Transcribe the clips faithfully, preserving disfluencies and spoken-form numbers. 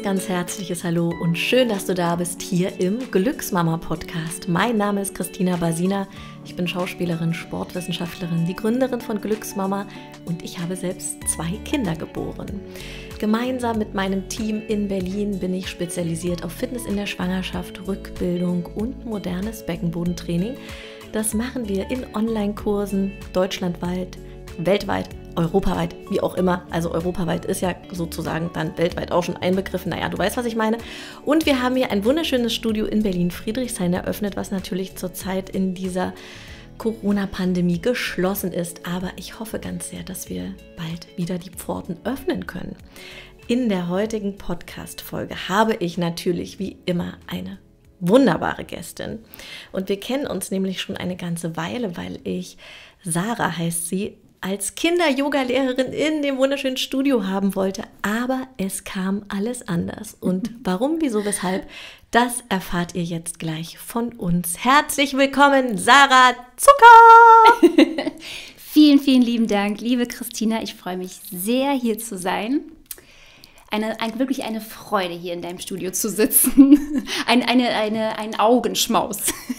ganz herzliches Hallo und schön, dass du da bist hier im Glücksmama-Podcast. Mein Name ist Christina Basina, ich bin Schauspielerin, Sportwissenschaftlerin, die Gründerin von Glücksmama und ich habe selbst zwei Kinder geboren. Gemeinsam mit meinem Team in Berlin bin ich spezialisiert auf Fitness in der Schwangerschaft, Rückbildung und modernes Beckenbodentraining. Das machen wir in Online-Kursen deutschlandweit, weltweit, europaweit, wie auch immer. Also europaweit ist ja sozusagen dann weltweit auch schon einbegriffen. Naja, du weißt, was ich meine. Und wir haben hier ein wunderschönes Studio in Berlin-Friedrichshain eröffnet, was natürlich zurzeit in dieser Corona-Pandemie geschlossen ist. Aber ich hoffe ganz sehr, dass wir bald wieder die Pforten öffnen können. In der heutigen Podcast-Folge habe ich natürlich wie immer eine wunderbare Gästin. Und wir kennen uns nämlich schon eine ganze Weile, weil ich, Sarah heißt sie, als Kinder-Yoga-Lehrerin in dem wunderschönen Studio haben wollte, aber es kam alles anders. Und warum, wieso, weshalb, das erfahrt ihr jetzt gleich von uns. Herzlich willkommen, Sarah Zucker! Vielen, vielen lieben Dank, liebe Christina. Ich freue mich sehr, hier zu sein. Eine, ein, wirklich eine Freude, hier in deinem Studio zu sitzen. Ein, eine, eine, ein Augenschmaus.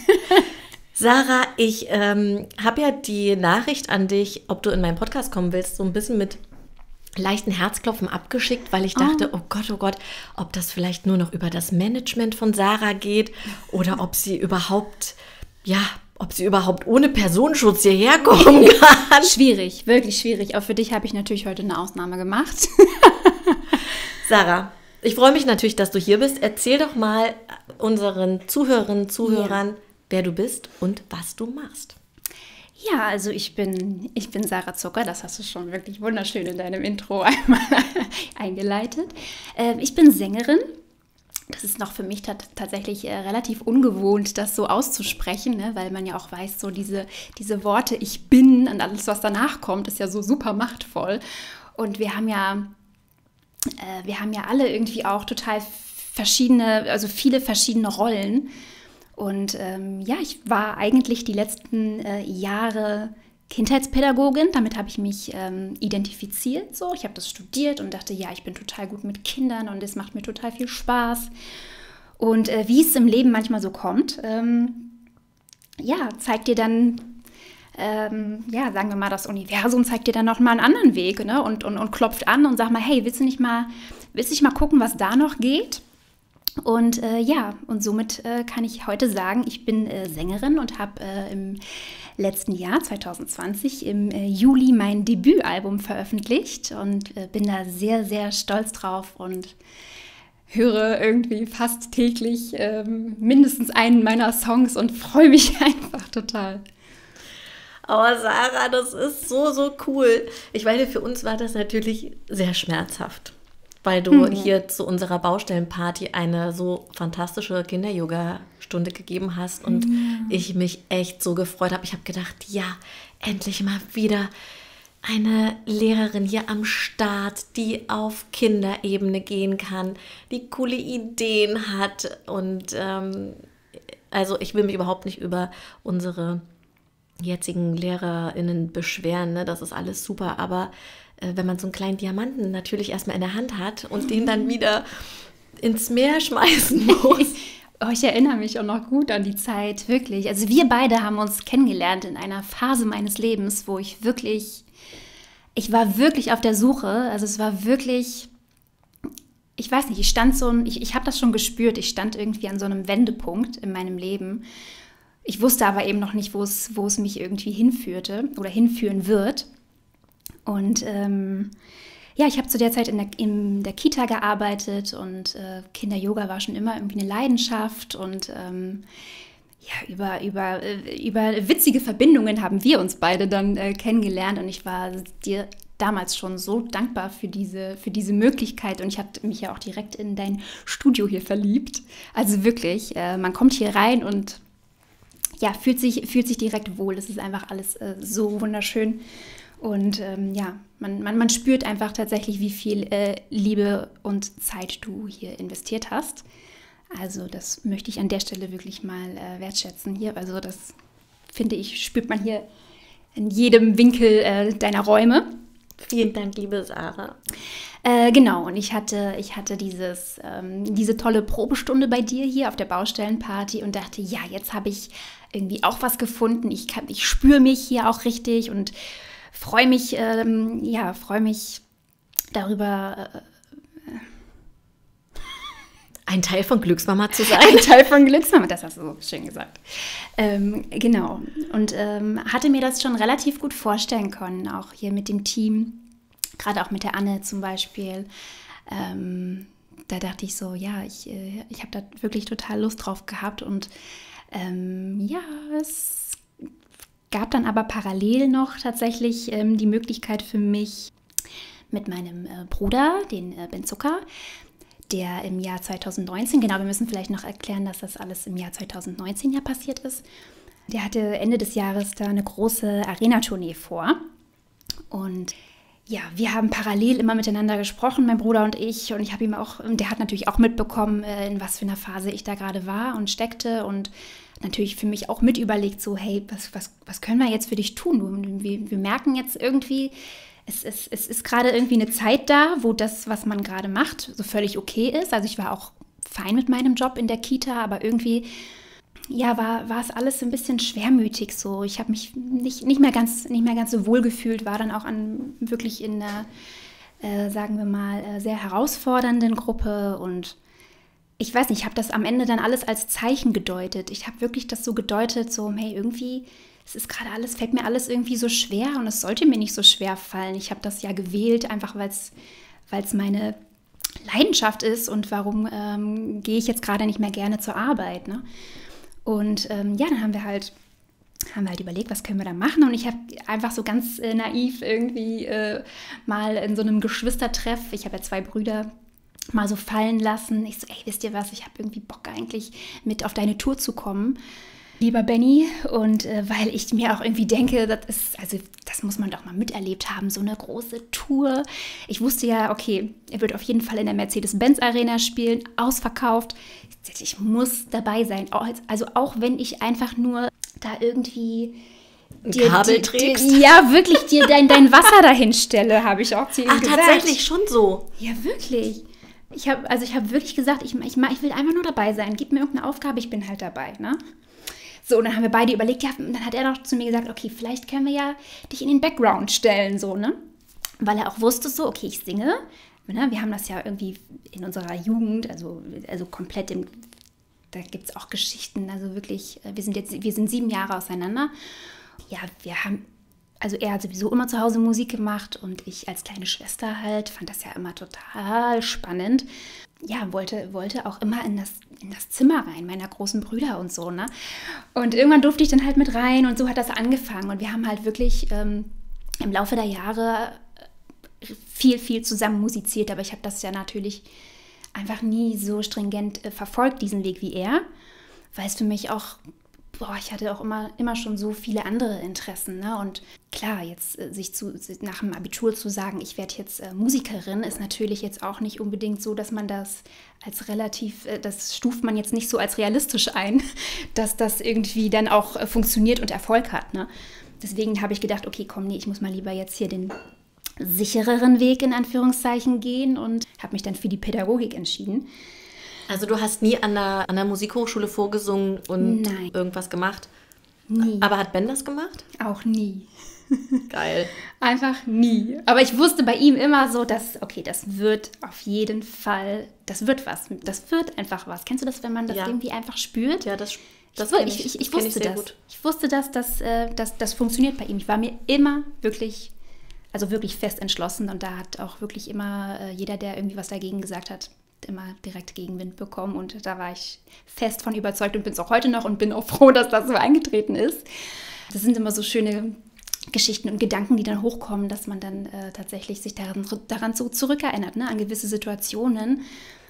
Sarah, ich ähm, habe ja die Nachricht an dich, ob du in meinen Podcast kommen willst, so ein bisschen mit leichten Herzklopfen abgeschickt, weil ich dachte, oh, oh Gott, oh Gott, ob das vielleicht nur noch über das Management von Sarah geht oder ob sie überhaupt, ja, ob sie überhaupt ohne Personenschutz hierher kommen kann. Schwierig, wirklich schwierig. Auch für dich habe ich natürlich heute eine Ausnahme gemacht. Sarah, ich freue mich natürlich, dass du hier bist. Erzähl doch mal unseren Zuhörerinnen, Zuhörern, ja, wer du bist und was du machst. Ja, also ich bin, ich bin Sarah Zucker, das hast du schon wirklich wunderschön in deinem Intro einmal eingeleitet. Äh, ich bin Sängerin. Das ist noch für mich t- tatsächlich äh, relativ ungewohnt, das so auszusprechen, ne? Weil man ja auch weiß, so diese, diese Worte ich bin und alles, was danach kommt, ist ja so super machtvoll. Und wir haben ja, äh, wir haben ja alle irgendwie auch total verschiedene, also viele verschiedene Rollen. Und ähm, ja, ich war eigentlich die letzten äh, Jahre Kindheitspädagogin. Damit habe ich mich ähm, identifiziert. So. Ich habe das studiert und dachte, ja, ich bin total gut mit Kindern und es macht mir total viel Spaß. Und äh, wie es im Leben manchmal so kommt, ähm, ja, zeigt dir dann, ähm, ja, sagen wir mal, das Universum zeigt dir dann noch mal einen anderen Weg, ne? und, und, und klopft an und sagt mal, hey, willst du nicht mal, willst du nicht mal gucken, was da noch geht? Und äh, ja, und somit äh, kann ich heute sagen, ich bin äh, Sängerin und habe äh, im letzten Jahr, zwanzig zwanzig, im äh, Juli mein Debütalbum veröffentlicht und äh, bin da sehr, sehr stolz drauf und höre irgendwie fast täglich ähm, mindestens einen meiner Songs und freue mich einfach total. Aber Sarah, das ist so, so cool. Ich meine, für uns war das natürlich sehr schmerzhaft, weil du mhm. hier zu unserer Baustellenparty eine so fantastische Kinder-Yoga-Stunde gegeben hast und mhm. ich mich echt so gefreut habe. Ich habe gedacht, ja, endlich mal wieder eine Lehrerin hier am Start, die auf Kinderebene gehen kann, die coole Ideen hat. Und ähm, also ich will mich überhaupt nicht über unsere jetzigen LehrerInnen beschweren, ne? Das ist alles super, aber wenn man so einen kleinen Diamanten natürlich erstmal in der Hand hat und den dann wieder ins Meer schmeißen muss. Oh, ich erinnere mich auch noch gut an die Zeit, wirklich. Also wir beide haben uns kennengelernt in einer Phase meines Lebens, wo ich wirklich, ich war wirklich auf der Suche. Also es war wirklich, ich weiß nicht, ich stand so, ich, ich habe das schon gespürt, ich stand irgendwie an so einem Wendepunkt in meinem Leben. Ich wusste aber eben noch nicht, wo es, wo es mich irgendwie hinführte oder hinführen wird. Und ähm, ja, ich habe zu der Zeit in der, in der Kita gearbeitet und äh, Kinder-Yoga war schon immer irgendwie eine Leidenschaft und ähm, ja, über, über, äh, über witzige Verbindungen haben wir uns beide dann äh, kennengelernt und ich war dir damals schon so dankbar für diese, für diese Möglichkeit und ich habe mich ja auch direkt in dein Studio hier verliebt. Also wirklich, äh, man kommt hier rein und ja, fühlt sich, fühlt sich direkt wohl. Es ist einfach alles äh, so wunderschön. Und ähm, ja, man, man, man spürt einfach tatsächlich, wie viel äh, Liebe und Zeit du hier investiert hast. Also das möchte ich an der Stelle wirklich mal äh, wertschätzen hier. Also das, finde ich, spürt man hier in jedem Winkel äh, deiner Räume. Vielen Dank, liebe Sarah. Äh, genau, und ich hatte, ich hatte dieses, ähm, diese tolle Probestunde bei dir hier auf der Baustellenparty und dachte, ja, jetzt habe ich irgendwie auch was gefunden. Ich, kann, ich spüre mich hier auch richtig und freue mich, ähm, ja, freue mich darüber. Äh, Ein Teil von Glücksmama zu sein. Ein Teil von Glücksmama, das hast du so schön gesagt. Ähm, genau, und ähm, hatte mir das schon relativ gut vorstellen können, auch hier mit dem Team. Gerade auch mit der Anne zum Beispiel, ähm, da dachte ich so, ja, ich, äh, ich habe da wirklich total Lust drauf gehabt. Und ähm, ja, es gab dann aber parallel noch tatsächlich ähm, die Möglichkeit für mich mit meinem äh, Bruder, den äh, Ben Zucker, der im Jahr zwanzig neunzehn, genau, wir müssen vielleicht noch erklären, dass das alles im Jahr zwanzig neunzehn ja passiert ist. Der hatte Ende des Jahres da eine große Arena-Tournee vor. Und ja, wir haben parallel immer miteinander gesprochen, mein Bruder und ich. Und ich habe ihm auch, der hat natürlich auch mitbekommen, in was für einer Phase ich da gerade war und steckte. Und natürlich für mich auch mit überlegt, so, hey, was, was, was können wir jetzt für dich tun? Wir, wir merken jetzt irgendwie, es, es, es ist gerade irgendwie eine Zeit da, wo das, was man gerade macht, so völlig okay ist. Also ich war auch fein mit meinem Job in der Kita, aber irgendwie ja, war, war es alles so ein bisschen schwermütig so. Ich habe mich nicht, nicht, mehr ganz, nicht mehr ganz so wohl gefühlt, war dann auch an, wirklich in einer, äh, sagen wir mal, äh, sehr herausfordernden Gruppe. Und ich weiß nicht, ich habe das am Ende dann alles als Zeichen gedeutet. Ich habe wirklich das so gedeutet, so, hey, irgendwie, es ist gerade alles, fällt mir alles irgendwie so schwer und es sollte mir nicht so schwer fallen. Ich habe das ja gewählt, einfach weil es meine Leidenschaft ist und warum ähm, gehe ich jetzt gerade nicht mehr gerne zur Arbeit, ne? Und ähm, ja, dann haben wir halt haben wir halt überlegt, was können wir da machen. Und ich habe einfach so ganz äh, naiv irgendwie äh, mal in so einem Geschwistertreff, ich habe ja zwei Brüder, mal so fallen lassen. Ich so, ey, wisst ihr was, ich habe irgendwie Bock eigentlich mit auf deine Tour zu kommen, lieber Benny. Und äh, weil ich mir auch irgendwie denke, das ist, also das muss man doch mal miterlebt haben, so eine große Tour. Ich wusste ja, okay, er wird auf jeden Fall in der Mercedes-Benz-Arena spielen, ausverkauft. Ich muss dabei sein. Also auch wenn ich einfach nur da irgendwie ein dir, Kabel dir, trägst. Dir, ja, wirklich dir dein, dein Wasser dahin stelle, habe ich auch zu ihm Ach, gesagt. Ach, tatsächlich schon so? Ja, wirklich. Ich habe also ich habe wirklich gesagt, ich, ich, ich will einfach nur dabei sein. Gib mir irgendeine Aufgabe, ich bin halt dabei, ne? So, und dann haben wir beide überlegt, ja, dann hat er noch zu mir gesagt, okay, vielleicht können wir ja dich in den Background stellen, so, ne? Weil er auch wusste so, okay, ich singe. Wir haben das ja irgendwie in unserer Jugend, also, also komplett im, da gibt es auch Geschichten, also wirklich, wir sind jetzt, wir sind sieben Jahre auseinander. Ja, wir haben, also er hat sowieso immer zu Hause Musik gemacht und ich als kleine Schwester halt, fand das ja immer total spannend. Ja, wollte, wollte auch immer in das, in das Zimmer rein, meiner großen Brüder und so, ne? Und irgendwann durfte ich dann halt mit rein und so hat das angefangen. Und wir haben halt wirklich ähm, im Laufe der Jahre viel, viel zusammen musiziert, aber ich habe das ja natürlich einfach nie so stringent äh, verfolgt, diesen Weg wie er, weil es für mich auch, boah, ich hatte auch immer, immer schon so viele andere Interessen, ne? Und klar, jetzt äh, sich zu, nach dem Abitur zu sagen, ich werde jetzt äh, Musikerin, ist natürlich jetzt auch nicht unbedingt so, dass man das als relativ, äh, das stuft man jetzt nicht so als realistisch ein, dass das irgendwie dann auch äh, funktioniert und Erfolg hat, ne? Deswegen habe ich gedacht, okay, komm, nee, ich muss mal lieber jetzt hier den sichereren Weg in Anführungszeichen gehen und habe mich dann für die Pädagogik entschieden. Also du hast nie an der, an der Musikhochschule vorgesungen und Nein. irgendwas gemacht? Nie. Aber hat Ben das gemacht? Auch nie. Geil. Einfach nie. Aber ich wusste bei ihm immer so, dass, okay, das wird auf jeden Fall, das wird was. Das wird einfach was. Kennst du das, wenn man das ja. irgendwie einfach spürt? Ja, das das ich, ich, ich, ich wusste ich das. Gut. Ich wusste das, dass äh, das, das funktioniert bei ihm. Ich war mir immer wirklich Also wirklich fest entschlossen und da hat auch wirklich immer äh, jeder, der irgendwie was dagegen gesagt hat, immer direkt Gegenwind bekommen und da war ich fest von überzeugt und bin es auch heute noch und bin auch froh, dass das so eingetreten ist. Das sind immer so schöne Geschichten und Gedanken, die dann hochkommen, dass man dann äh, tatsächlich sich daran, daran so zurückerinnert, ne, an gewisse Situationen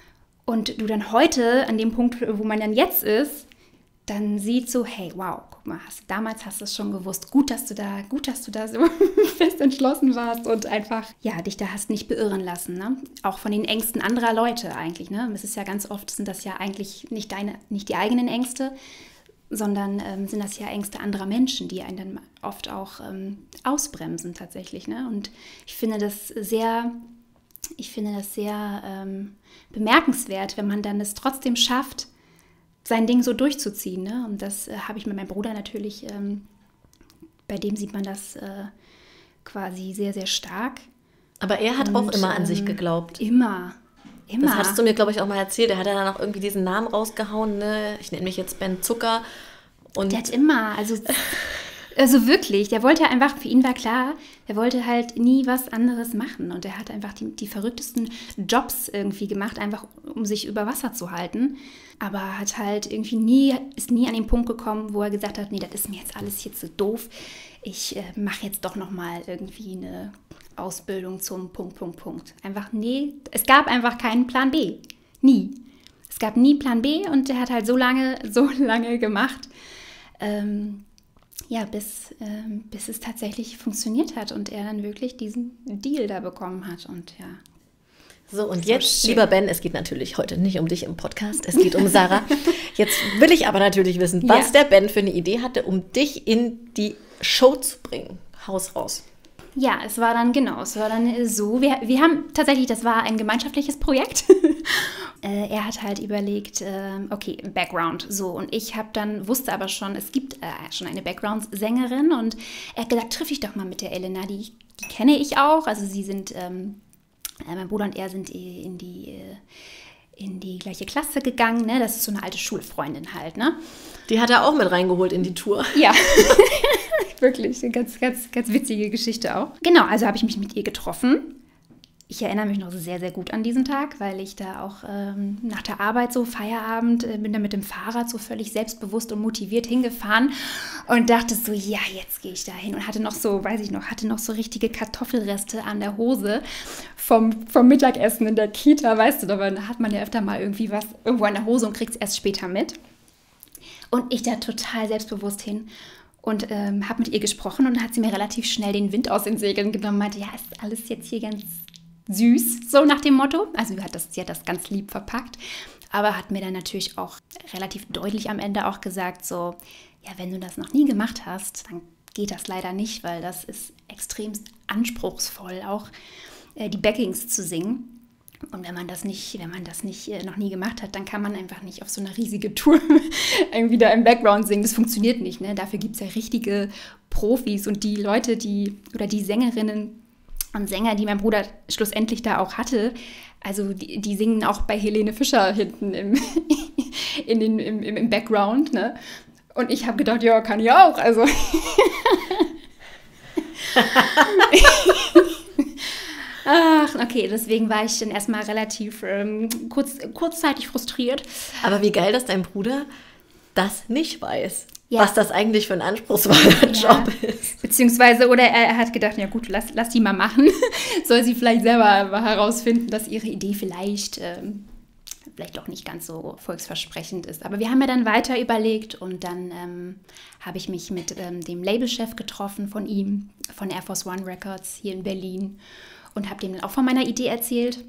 und du dann heute, an dem Punkt, wo man dann jetzt ist, dann sieht so, hey, wow, guck mal, hast, damals hast du es schon gewusst. Gut, dass du da, gut, dass du da so fest entschlossen warst und einfach, ja, dich da hast nicht beirren lassen, ne? Auch von den Ängsten anderer Leute eigentlich, ne? Es ist ja ganz oft, sind das ja eigentlich nicht deine, nicht die eigenen Ängste, sondern ähm, sind das ja Ängste anderer Menschen, die einen dann oft auch ähm, ausbremsen tatsächlich, ne? Und ich finde das sehr ich finde das sehr ähm, bemerkenswert, wenn man dann es trotzdem schafft, sein Ding so durchzuziehen. Ne? Und das äh, habe ich mit meinem Bruder natürlich, ähm, bei dem sieht man das äh, quasi sehr, sehr stark. Aber er hat Und, auch immer an ähm, sich geglaubt. Immer, immer. Das hattest du mir, glaube ich, auch mal erzählt. Er hat ja dann auch irgendwie diesen Namen rausgehauen, ne? Ich nenne mich jetzt Ben Zucker. Und Der hat immer, also, also wirklich, der wollte einfach, für ihn war klar, der wollte halt nie was anderes machen. Und er hat einfach die, die verrücktesten Jobs irgendwie gemacht, einfach um sich über Wasser zu halten. Aber hat halt irgendwie nie, ist nie an den Punkt gekommen, wo er gesagt hat, nee, das ist mir jetzt alles jetzt so doof. Ich äh, mache jetzt doch nochmal irgendwie eine Ausbildung zum Punkt, Punkt, Punkt. Einfach, nee, es gab einfach keinen Plan B. Nie. Es gab nie Plan B und der hat halt so lange, so lange gemacht, ähm, ja, bis, ähm, bis es tatsächlich funktioniert hat und er dann wirklich diesen Deal da bekommen hat und ja. So, und So jetzt, schön. lieber Ben, es geht natürlich heute nicht um dich im Podcast, es geht um Sarah. Jetzt will ich aber natürlich wissen, was Ja. der Ben für eine Idee hatte, um dich in die Show zu bringen. Haus raus. Ja, es war dann, genau, es war dann so, wir, wir haben tatsächlich, das war ein gemeinschaftliches Projekt. äh, er hat halt überlegt, äh, okay, Background, so, und ich habe dann, wusste aber schon, es gibt äh, schon eine Background-Sängerin und er hat gesagt, triff ich doch mal mit der Elena, die, die kenne ich auch, also sie sind, ähm, äh, mein Bruder und er sind in die, äh, in die gleiche Klasse gegangen, ne, das ist so eine alte Schulfreundin halt, ne. Die hat er auch mit reingeholt in die Tour. Ja, wirklich, eine ganz, ganz, ganz witzige Geschichte auch. Genau, also habe ich mich mit ihr getroffen. Ich erinnere mich noch sehr, sehr gut an diesen Tag, weil ich da auch ähm, nach der Arbeit so Feierabend, äh, bin da mit dem Fahrrad so völlig selbstbewusst und motiviert hingefahren und dachte so, ja, jetzt gehe ich da hin und hatte noch so, weiß ich noch, hatte noch so richtige Kartoffelreste an der Hose vom, vom Mittagessen in der Kita, weißt du, da hat man ja öfter mal irgendwie was irgendwo an der Hose und kriegt es erst später mit. Und ich da total selbstbewusst hin und ähm, habe mit ihr gesprochen und hat sie mir relativ schnell den Wind aus den Segeln genommen und meinte, ja, ist alles jetzt hier ganz süß, so nach dem Motto. Also sie hat das, sie hat das ganz lieb verpackt, aber hat mir dann natürlich auch relativ deutlich am Ende auch gesagt, so, ja, wenn du das noch nie gemacht hast, dann geht das leider nicht, weil das ist extrem anspruchsvoll, auch äh, die Backings zu singen. Und wenn man das nicht, wenn man das nicht äh, noch nie gemacht hat, dann kann man einfach nicht auf so einer riesigen Tour irgendwie da im Background singen. Das funktioniert nicht, ne? Dafür gibt es ja richtige Profis und die Leute, die oder die Sängerinnen und Sänger, die mein Bruder schlussendlich da auch hatte, also die, die singen auch bei Helene Fischer hinten im, in den, im, im, im Background, ne? Und ich habe gedacht, ja, kann ich auch, also ach, okay, deswegen war ich dann erstmal relativ ähm, kurz, kurzzeitig frustriert. Aber wie geil, dass dein Bruder das nicht weiß, Ja. was das eigentlich für ein anspruchsvoller Ja. Job ist. Beziehungsweise, oder er, er hat gedacht, ja gut, lass, lass die mal machen. Soll sie vielleicht selber herausfinden, dass ihre Idee vielleicht, ähm, vielleicht auch nicht ganz so volksversprechend ist. Aber wir haben ja dann weiter überlegt und dann ähm, habe ich mich mit ähm, dem Labelchef getroffen von ihm, von Air Force One Records hier in Berlin und habe dem dann auch von meiner Idee erzählt.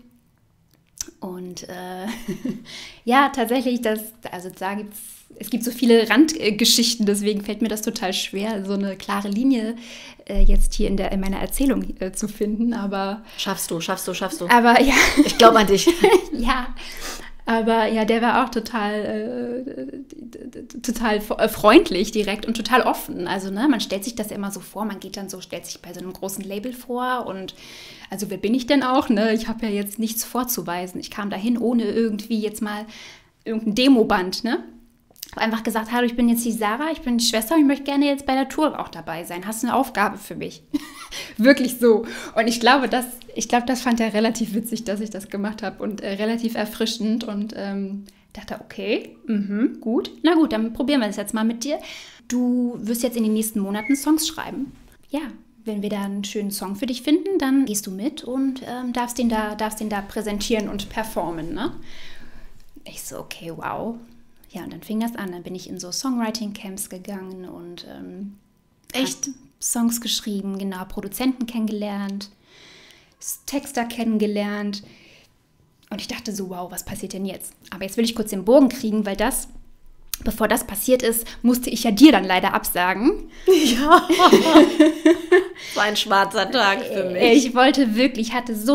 Und äh, ja, tatsächlich, das, also da gibt's, es gibt so viele Randgeschichten, deswegen fällt mir das total schwer, so eine klare Linie äh, jetzt hier in, der, in meiner Erzählung äh, zu finden. Aber Schaffst du, schaffst du, schaffst du. Aber ja. Ich glaube an dich. Ja, aber ja, der war auch total, äh, total freundlich direkt und total offen. Also ne, man stellt sich das ja immer so vor, man geht dann so, stellt sich bei so einem großen Label vor und also wer bin ich denn auch? Ne? Ich habe ja jetzt nichts vorzuweisen. Ich kam dahin ohne irgendwie jetzt mal irgendein Demoband, ne? Habe einfach gesagt, hallo, ich bin jetzt die Sarah, ich bin die Schwester und ich möchte gerne jetzt bei der Tour auch dabei sein. Hast du eine Aufgabe für mich? Wirklich so. Und ich glaube, das, ich glaube, das fand er relativ witzig, dass ich das gemacht habe und äh, relativ erfrischend und ähm, dachte, okay, mh, gut. Na gut, dann probieren wir das jetzt mal mit dir. Du wirst jetzt in den nächsten Monaten Songs schreiben. Ja, wenn wir da einen schönen Song für dich finden, dann gehst du mit und ähm, darfst, den da, darfst den da präsentieren und performen, ne? Ich so, okay, wow. Ja, und dann fing das an. Dann bin ich in so Songwriting-Camps gegangen und ähm, echt Songs geschrieben, genau, Produzenten kennengelernt, Texter kennengelernt. Und ich dachte so, wow, was passiert denn jetzt? Aber jetzt will ich kurz den Bogen kriegen, weil das, bevor das passiert ist, musste ich ja dir dann leider absagen. Ja. Das war ein schwarzer Tag für mich. Ich wollte wirklich, ich hatte so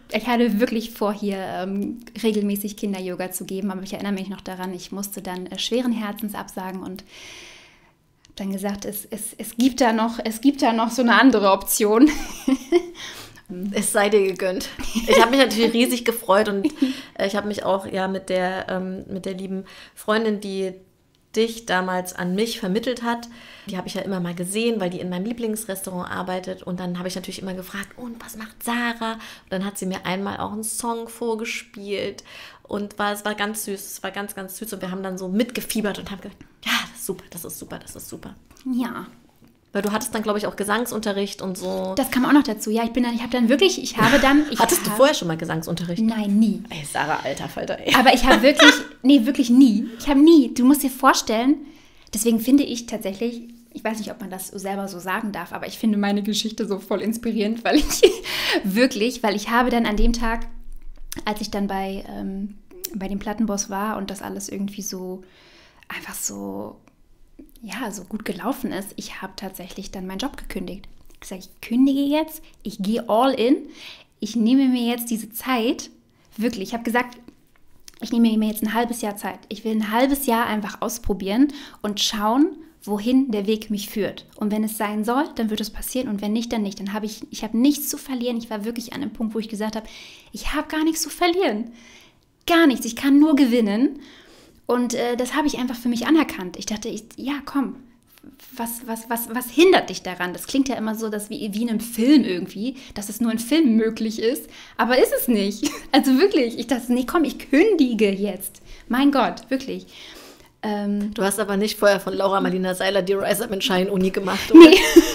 ich hatte wirklich vor, hier ähm, regelmäßig Kinder-Yoga zu geben, aber ich erinnere mich noch daran, ich musste dann äh, schweren Herzens absagen und habe dann gesagt, es, es, es, gibt da noch, es gibt da noch so eine andere Option. Es sei dir gegönnt. Ich habe mich natürlich riesig gefreut und äh, ich habe mich auch ja mit der, ähm, mit der lieben Freundin, die dich damals an mich vermittelt hat, die habe ich ja immer mal gesehen, weil die in meinem Lieblingsrestaurant arbeitet und dann habe ich natürlich immer gefragt, und was macht Sarah? Und dann hat sie mir einmal auch einen Song vorgespielt und war, es war ganz süß, es war ganz, ganz süß und wir haben dann so mitgefiebert und haben gesagt, ja, das ist super, das ist super, das ist super. Ja. Weil du hattest dann, glaube ich, auch Gesangsunterricht und so. Das kam auch noch dazu. Ja, ich bin dann, ich habe dann wirklich, ich habe dann... Ich Hattest habe, du vorher schon mal Gesangsunterricht? Nein, nie. Ey, Sarah, alter Falter, ey. Aber ich habe wirklich, nee, wirklich nie. Ich habe nie, du musst dir vorstellen, deswegen finde ich tatsächlich, ich weiß nicht, ob man das selber so sagen darf, aber ich finde meine Geschichte so voll inspirierend, weil ich wirklich, weil ich habe dann an dem Tag, als ich dann bei, ähm, bei dem Plattenboss war und das alles irgendwie so, einfach so... ja, so gut gelaufen ist, ich habe tatsächlich dann meinen Job gekündigt. Ich habe gesagt, ich kündige jetzt, ich gehe all in, ich nehme mir jetzt diese Zeit, wirklich, ich habe gesagt, ich nehme mir jetzt ein halbes Jahr Zeit. Ich will ein halbes Jahr einfach ausprobieren und schauen, wohin der Weg mich führt. Und wenn es sein soll, dann wird es passieren und wenn nicht, dann nicht. Dann habe ich, ich habe nichts zu verlieren. Ich war wirklich an einem Punkt, wo ich gesagt habe, ich habe gar nichts zu verlieren. Gar nichts, ich kann nur gewinnen. Und äh, das habe ich einfach für mich anerkannt. Ich dachte, ich, ja, komm, was, was, was, was hindert dich daran? Das klingt ja immer so, dass wie, wie in einem Film irgendwie, dass es nur in Filmen möglich ist. Aber ist es nicht. Also wirklich, ich dachte, nee, komm, ich kündige jetzt. Mein Gott, wirklich. Ähm, du hast aber nicht vorher von Laura Marlina Seiler die Rise Up and Shine Uni gemacht, oder? Nee.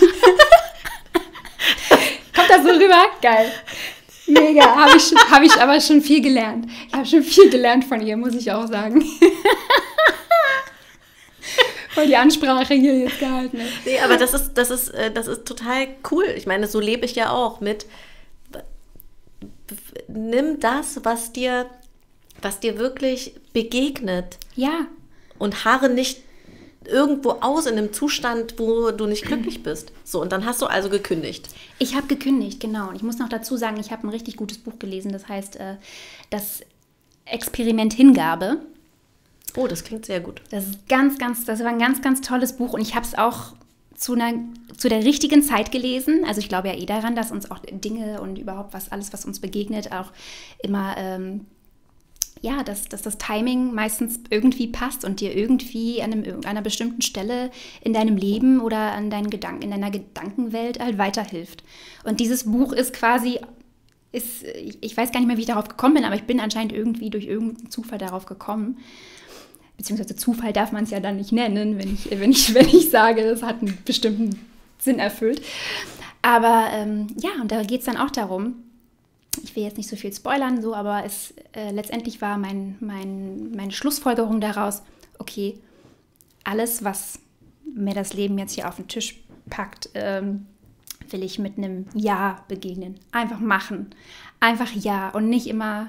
Kommt das so rüber? Geil. Mega, habe ich, hab ich aber schon viel gelernt. Ich habe schon viel gelernt von ihr, muss ich auch sagen. Voll die Ansprache hier jetzt gehalten. Ne? Nee, aber das ist, das ist, das ist total cool. Ich meine, so lebe ich ja auch mit. Nimm das, was dir, was dir wirklich begegnet. Ja. Und harre nicht irgendwo aus in einem Zustand, wo du nicht glücklich bist. So, und dann hast du also gekündigt. Ich habe gekündigt, genau. Und ich muss noch dazu sagen, ich habe ein richtig gutes Buch gelesen, das heißt äh, das Experiment Hingabe. Oh, das klingt sehr gut. Das ist ganz, ganz, das war ein ganz, ganz tolles Buch und ich habe es auch zu, einer, zu der richtigen Zeit gelesen. Also ich glaube ja eh daran, dass uns auch Dinge und überhaupt was, alles, was uns begegnet, auch immer... Ähm, ja, dass, dass das Timing meistens irgendwie passt und dir irgendwie an einem, irgendeiner bestimmten Stelle in deinem Leben oder an deinen Gedanken, in deiner Gedankenwelt halt weiterhilft. Und dieses Buch ist quasi, ist, ich weiß gar nicht mehr, wie ich darauf gekommen bin, aber ich bin anscheinend irgendwie durch irgendeinen Zufall darauf gekommen. Beziehungsweise Zufall darf man es ja dann nicht nennen, wenn ich, wenn ich, wenn ich sage, es hat einen bestimmten Sinn erfüllt. Aber ähm, ja, und da geht es dann auch darum, ich will jetzt nicht so viel spoilern, so, aber es äh, letztendlich war mein, mein, meine Schlussfolgerung daraus, okay, alles, was mir das Leben jetzt hier auf den Tisch packt, ähm, will ich mit einem Ja begegnen. Einfach machen. Einfach Ja und nicht immer,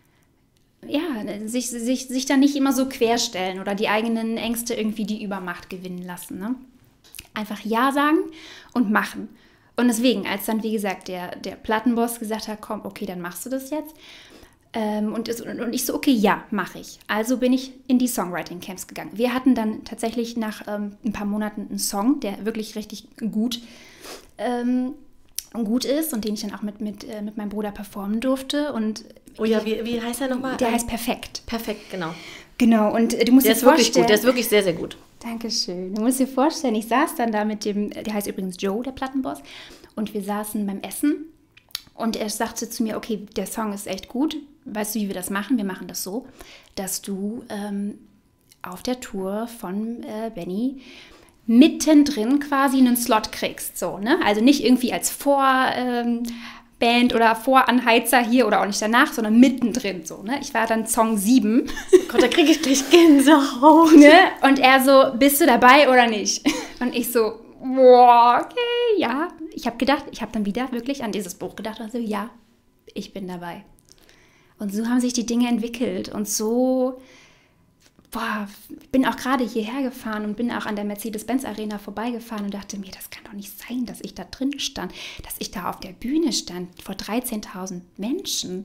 ja, sich, sich, sich da nicht immer so querstellen oder die eigenen Ängste irgendwie die Übermacht gewinnen lassen. Ne? Einfach Ja sagen und machen. Und deswegen, als dann, wie gesagt, der, der Plattenboss gesagt hat, komm, okay, dann machst du das jetzt. Ähm, und, und ich so, okay, ja, mache ich. Also bin ich in die Songwriting-Camps gegangen. Wir hatten dann tatsächlich nach ähm, ein paar Monaten einen Song, der wirklich richtig gut, ähm, gut ist und den ich dann auch mit, mit, äh, mit meinem Bruder performen durfte. Und oh ja, wie, wie heißt er nochmal? Der heißt Perfekt. Perfekt, genau. Genau, und äh, du musst der dir ist wirklich vorstellen... gut, der ist wirklich sehr, sehr gut. Dankeschön. Du musst dir vorstellen, ich saß dann da mit dem, der heißt übrigens Joe, der Plattenboss, und wir saßen beim Essen und er sagte zu mir, okay, der Song ist echt gut, weißt du, wie wir das machen? Wir machen das so, dass du ähm, auf der Tour von äh, Benny mittendrin quasi einen Slot kriegst, so, ne? Also nicht irgendwie als Vorband ähm, oder Voranheizer hier oder auch nicht danach, sondern mittendrin, so, ne? Ich war dann Song sieben. Oh Gott, da kriege ich gleich Gänsehaut. Ne? Und er so, bist du dabei oder nicht? Und ich so, boah, okay, ja. Ich habe gedacht, ich habe dann wieder wirklich an dieses Buch gedacht, also ja, ich bin dabei. Und so haben sich die Dinge entwickelt und so boah, bin auch gerade hierher gefahren und bin auch an der Mercedes-Benz-Arena vorbeigefahren und dachte mir, das kann doch nicht sein, dass ich da drin stand, dass ich da auf der Bühne stand vor dreizehntausend Menschen.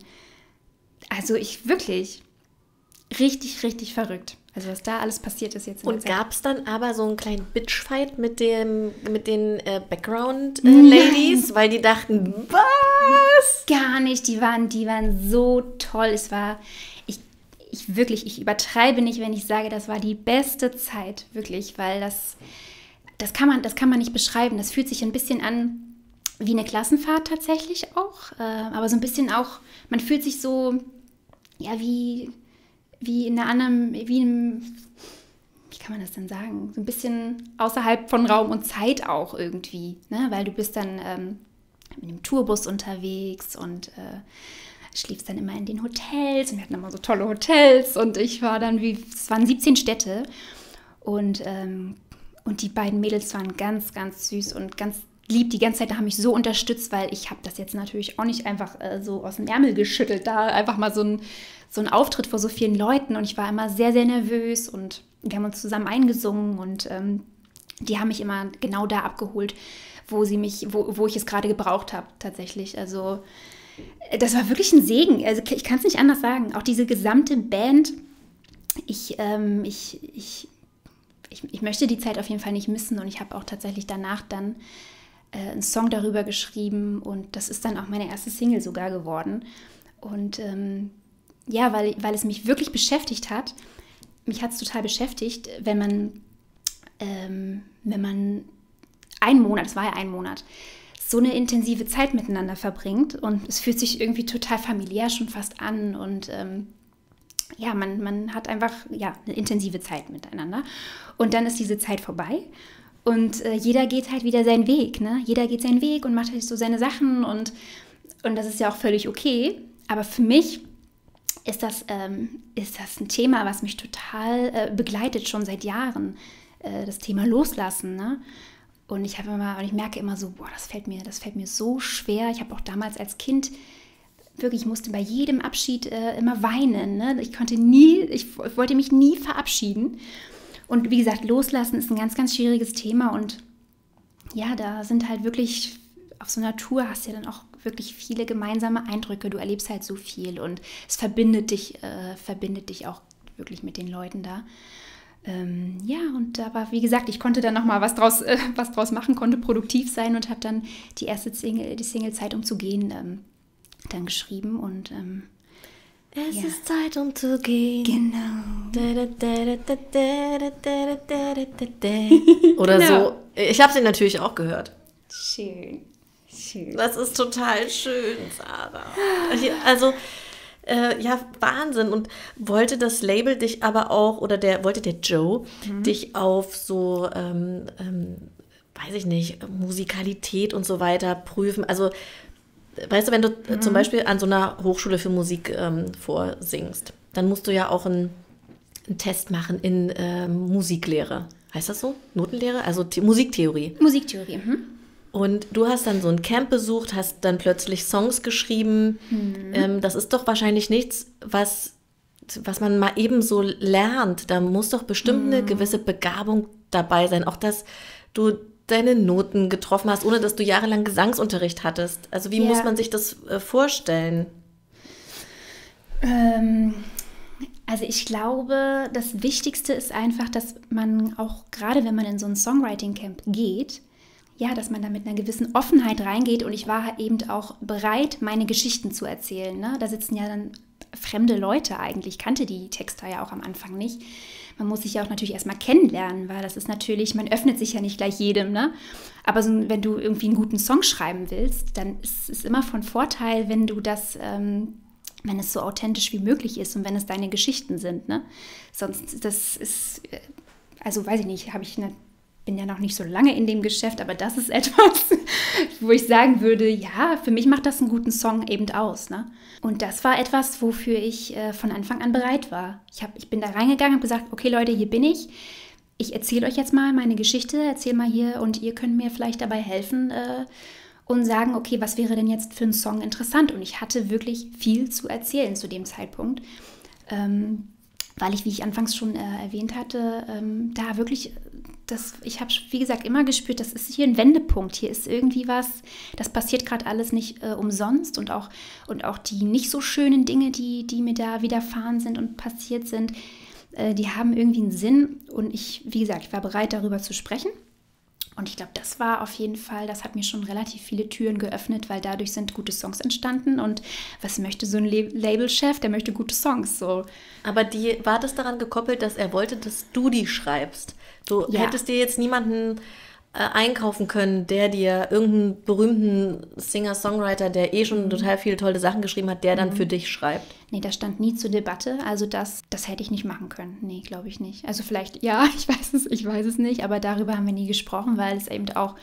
Also ich wirklich richtig, richtig verrückt. Also was da alles passiert ist jetzt in Und gab es dann aber so einen kleinen Bitchfight mit, dem, mit den äh, Background-Ladies, äh, weil die dachten, was? Gar nicht, die waren, die waren so toll. Es war, ich, ich wirklich, ich übertreibe nicht, wenn ich sage, das war die beste Zeit, wirklich, weil das, das kann man, das kann man nicht beschreiben. Das fühlt sich ein bisschen an wie eine Klassenfahrt tatsächlich auch, äh, aber so ein bisschen auch, man fühlt sich so, ja, wie... wie in einer anderen, wie in, wie kann man das denn sagen, so ein bisschen außerhalb von Raum und Zeit auch irgendwie, ne? Weil du bist dann ähm, mit dem Tourbus unterwegs und äh, schläfst dann immer in den Hotels und wir hatten immer so tolle Hotels und ich war dann wie, es waren siebzehn Städte und, ähm, und die beiden Mädels waren ganz, ganz süß und ganz lieb die ganze Zeit, da haben mich so unterstützt, weil ich habe das jetzt natürlich auch nicht einfach äh, so aus dem Ärmel geschüttelt, da einfach mal so ein so ein Auftritt vor so vielen Leuten und ich war immer sehr, sehr nervös und wir haben uns zusammen eingesungen und ähm, die haben mich immer genau da abgeholt, wo sie mich, wo, wo ich es gerade gebraucht habe, tatsächlich. Also das war wirklich ein Segen. Also ich kann es nicht anders sagen. Auch diese gesamte Band, ich, ähm, ich, ich, ich, ich möchte die Zeit auf jeden Fall nicht missen und ich habe auch tatsächlich danach dann äh, einen Song darüber geschrieben und das ist dann auch meine erste Single sogar geworden. Und ähm, ja, weil, weil es mich wirklich beschäftigt hat. Mich hat es total beschäftigt, wenn man, ähm, wenn man einen Monat, es war ja ein Monat, so eine intensive Zeit miteinander verbringt und es fühlt sich irgendwie total familiär schon fast an und ähm, ja, man, man hat einfach ja, eine intensive Zeit miteinander und dann ist diese Zeit vorbei und äh, jeder geht halt wieder seinen Weg, ne? Jeder geht seinen Weg und macht halt so seine Sachen und, und das ist ja auch völlig okay, aber für mich ist das, ähm, ist das ein Thema, was mich total äh, begleitet, schon seit Jahren, äh, das Thema Loslassen, ne? Und ich habe immer, und ich merke immer so, boah, das fällt mir, das fällt mir so schwer. Ich habe auch damals als Kind wirklich, ich musste bei jedem Abschied äh, immer weinen, ne? Ich konnte nie, ich wollte mich nie verabschieden. Und wie gesagt, Loslassen ist ein ganz, ganz schwieriges Thema und ja, da sind halt wirklich, auf so einer Tour hast du ja dann auch wirklich viele gemeinsame Eindrücke, du erlebst halt so viel und es verbindet dich, äh, verbindet dich auch wirklich mit den Leuten da. Ähm, ja, und aber wie gesagt, ich konnte dann nochmal was draus, äh, was draus machen, konnte produktiv sein und habe dann die erste Single, die Single Zeit um zu gehen, ähm, dann geschrieben und ähm, es ja. ist Zeit um zu gehen. Genau. Oder Genau. so. Ich habe sie natürlich auch gehört. Schön. Schön. Das ist total schön, Sarah. Also, äh, ja, Wahnsinn. Und wollte das Label dich aber auch, oder der wollte der Joe mhm. dich auf so, ähm, ähm, weiß ich nicht, Musikalität und so weiter prüfen? Also, weißt du, wenn du mhm. zum Beispiel an so einer Hochschule für Musik ähm, vorsingst, dann musst du ja auch einen, einen Test machen in ähm, Musiklehre. Heißt das so? Notenlehre? Also The- Musiktheorie. Musiktheorie, mhm. Und du hast dann so ein Camp besucht, hast dann plötzlich Songs geschrieben. Mhm. Ähm, das ist doch wahrscheinlich nichts, was, was man mal eben so lernt. Da muss doch bestimmt mhm. eine gewisse Begabung dabei sein. Auch, dass du deine Noten getroffen hast, ohne dass du jahrelang Gesangsunterricht hattest. Also wie ja. muss man sich das äh, vorstellen? Ähm, also ich glaube, das Wichtigste ist einfach, dass man auch, gerade wenn man in so ein Songwriting-Camp geht, ja, dass man da mit einer gewissen Offenheit reingeht und ich war eben auch bereit, meine Geschichten zu erzählen. Ne? Da sitzen ja dann fremde Leute eigentlich, ich kannte die Texter ja auch am Anfang nicht. Man muss sich ja auch natürlich erstmal kennenlernen, weil das ist natürlich, man öffnet sich ja nicht gleich jedem, ne? Aber so, wenn du irgendwie einen guten Song schreiben willst, dann ist es immer von Vorteil, wenn du das, ähm, wenn es so authentisch wie möglich ist und wenn es deine Geschichten sind, ne? Sonst, das ist, also weiß ich nicht, habe ich eine bin ja noch nicht so lange in dem Geschäft, aber das ist etwas, wo ich sagen würde, ja, für mich macht das einen guten Song eben aus. Ne? Und das war etwas, wofür ich äh, von Anfang an bereit war. Ich, hab, ich bin da reingegangen und gesagt, okay Leute, hier bin ich. Ich erzähle euch jetzt mal meine Geschichte, erzähle mal hier und ihr könnt mir vielleicht dabei helfen äh, und sagen, okay, was wäre denn jetzt für einen Song interessant? Und ich hatte wirklich viel zu erzählen zu dem Zeitpunkt. Ähm, weil ich, wie ich anfangs schon äh, erwähnt hatte, ähm, da wirklich, das, ich habe, wie gesagt, immer gespürt, das ist hier ein Wendepunkt, hier ist irgendwie was, das passiert gerade alles nicht äh, umsonst und auch, und auch die nicht so schönen Dinge, die, die mir da widerfahren sind und passiert sind, äh, die haben irgendwie einen Sinn und ich, wie gesagt, ich war bereit, darüber zu sprechen. Und ich glaube, das war auf jeden Fall, das hat mir schon relativ viele Türen geöffnet, weil dadurch sind gute Songs entstanden. Und was möchte so ein La- Labelchef? Der möchte gute Songs. So. Aber die, war das daran gekoppelt, dass er wollte, dass du die schreibst? Du Ja. hättest dir jetzt niemanden äh, einkaufen können, der dir irgendeinen berühmten Singer-Songwriter, der eh schon total viele tolle Sachen geschrieben hat, der dann für dich schreibt? Nee, das stand nie zur Debatte. Also das, das hätte ich nicht machen können. Nee, glaube ich nicht. Also vielleicht, ja, ich weiß es, ich weiß es nicht, aber darüber haben wir nie gesprochen, weil es eben auch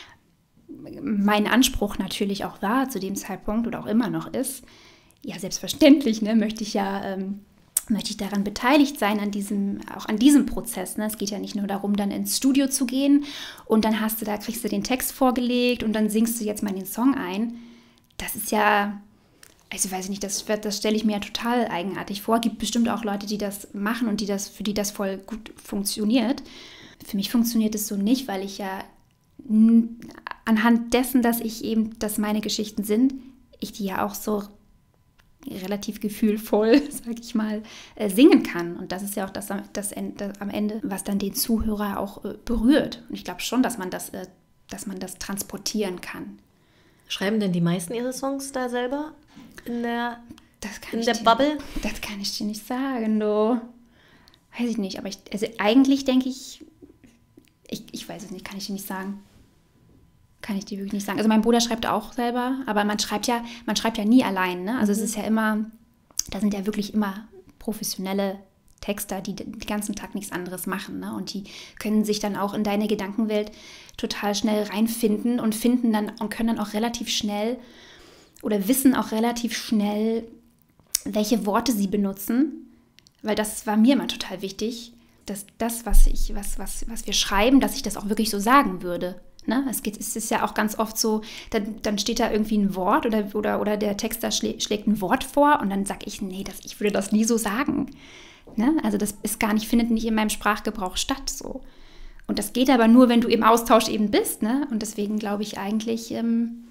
mein Anspruch natürlich auch war zu dem Zeitpunkt oder auch immer noch ist. Ja, selbstverständlich, ne, möchte ich ja, ähm, möchte ich daran beteiligt sein, an diesem, auch an diesem Prozess. Ne? Es geht ja nicht nur darum, dann ins Studio zu gehen und dann hast du, da kriegst du den Text vorgelegt und dann singst du jetzt mal den Song ein. Das ist ja... Also weiß ich nicht, das, das stelle ich mir ja total eigenartig vor. Gibt bestimmt auch Leute, die das machen und die das, für die das voll gut funktioniert. Für mich funktioniert es so nicht, weil ich ja n- anhand dessen, dass ich eben, dass meine Geschichten sind, ich die ja auch so relativ gefühlvoll, sage ich mal, äh, singen kann. Und das ist ja auch das, das, das am Ende, was dann den Zuhörer auch äh, berührt. Und ich glaube schon, dass man das, äh, dass man das transportieren kann. Schreiben denn die meisten ihre Songs da selber in der, das kann in ich der dir, Bubble? Das kann ich dir nicht sagen, du. Weiß ich nicht, aber ich, also eigentlich denke ich, ich, ich weiß es nicht, kann ich dir nicht sagen. Kann ich dir wirklich nicht sagen. Also mein Bruder schreibt auch selber, aber man schreibt ja, man schreibt ja nie allein, ne? Also mhm. es ist ja immer, da sind ja wirklich immer professionelle Texter, die den ganzen Tag nichts anderes machen, ne? Und die können sich dann auch in deine Gedankenwelt total schnell reinfinden und finden dann und können dann auch relativ schnell oder wissen auch relativ schnell, welche Worte sie benutzen, weil das war mir immer total wichtig, dass das, was ich, was, was, was wir schreiben, dass ich das auch wirklich so sagen würde. Ne? Es, geht, es ist ja auch ganz oft so, dann, dann steht da irgendwie ein Wort oder, oder, oder der Texter schlä, schlägt ein Wort vor und dann sage ich, nee, das, ich würde das nie so sagen. Ne? Also das ist gar nicht, findet nicht in meinem Sprachgebrauch statt so. Und das geht aber nur, wenn du im Austausch eben bist. Ne? Und deswegen glaube ich eigentlich, ähm,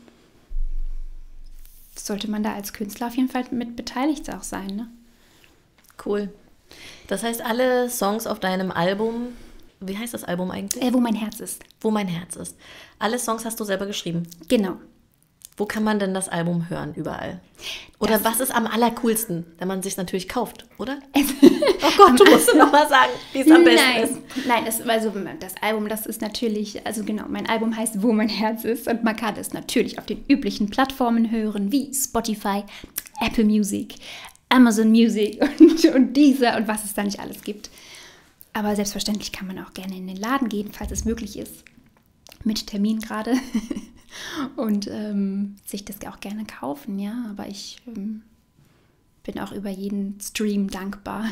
sollte man da als Künstler auf jeden Fall mit beteiligt auch sein. Ne? Cool. Das heißt, alle Songs auf deinem Album, wie heißt das Album eigentlich? Äh, wo mein Herz ist. Wo mein Herz ist. Alle Songs hast du selber geschrieben? Genau. Wo kann man denn das Album hören, überall? Oder das was ist am allercoolsten, wenn man es sich natürlich kauft, oder? Oh Gott, du musst noch mal sagen, wie es am besten Nein. ist. Nein, das, also das Album, das ist natürlich, also genau, mein Album heißt Wo mein Herz ist und man kann es natürlich auf den üblichen Plattformen hören, wie Spotify, Apple Music, Amazon Music und, und Deezer und was es da nicht alles gibt. Aber selbstverständlich kann man auch gerne in den Laden gehen, falls es möglich ist. Mit Termin gerade. Und ähm, sich das auch gerne kaufen, ja. Aber ich ähm, bin auch über jeden Stream dankbar.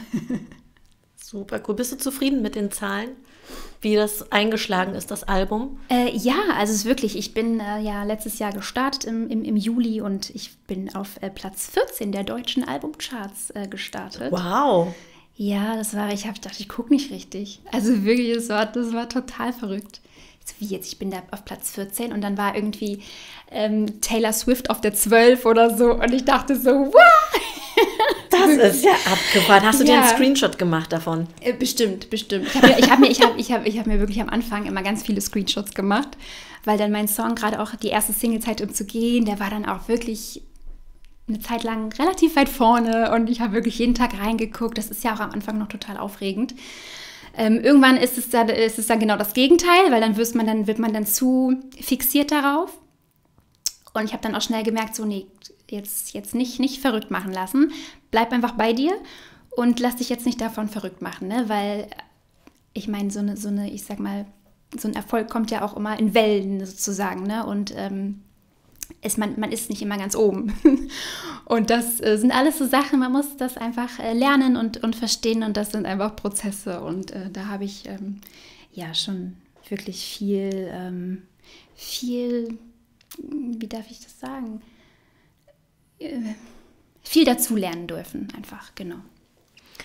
Super cool. Bist du zufrieden mit den Zahlen? Wie das eingeschlagen ist, das Album? Äh, ja, also es ist wirklich, ich bin äh, ja letztes Jahr gestartet im, im, im Juli und ich bin auf äh, Platz vierzehn der deutschen Albumcharts äh, gestartet. Wow. Ja, das war, ich habe gedacht, ich gucke nicht richtig. Also wirklich, das war, das war total verrückt. Wie jetzt, ich bin da auf Platz vierzehn und dann war irgendwie ähm, Taylor Swift auf der zwölf oder so und ich dachte so, wow! Das ist ja abgefahren. Hast du ja. dir einen Screenshot gemacht davon? Äh, bestimmt, bestimmt. Ich habe mir, ich hab mir, ich hab, ich hab, ich hab mir wirklich am Anfang immer ganz viele Screenshots gemacht, weil dann mein Song, gerade auch die erste Single-Zeit um zu gehen, der war dann auch wirklich eine Zeit lang relativ weit vorne und ich habe wirklich jeden Tag reingeguckt. Das ist ja auch am Anfang noch total aufregend. Ähm, irgendwann ist es, dann, ist es dann genau das Gegenteil, weil dann, wird man dann wird man dann zu fixiert darauf. Und ich habe dann auch schnell gemerkt, so nee, jetzt, jetzt nicht, nicht verrückt machen lassen. Bleib einfach bei dir und lass dich jetzt nicht davon verrückt machen, ne? Weil ich meine, so eine, so eine, ich sag mal, so ein Erfolg kommt ja auch immer in Wellen sozusagen, ne? Und ähm, ist man, man ist nicht immer ganz oben. Und das äh, sind alles so Sachen, man muss das einfach äh, lernen und, und verstehen und das sind einfach Prozesse. Und äh, da habe ich ähm, ja schon wirklich viel, ähm, viel, wie darf ich das sagen, äh, viel dazu lernen dürfen, einfach, genau.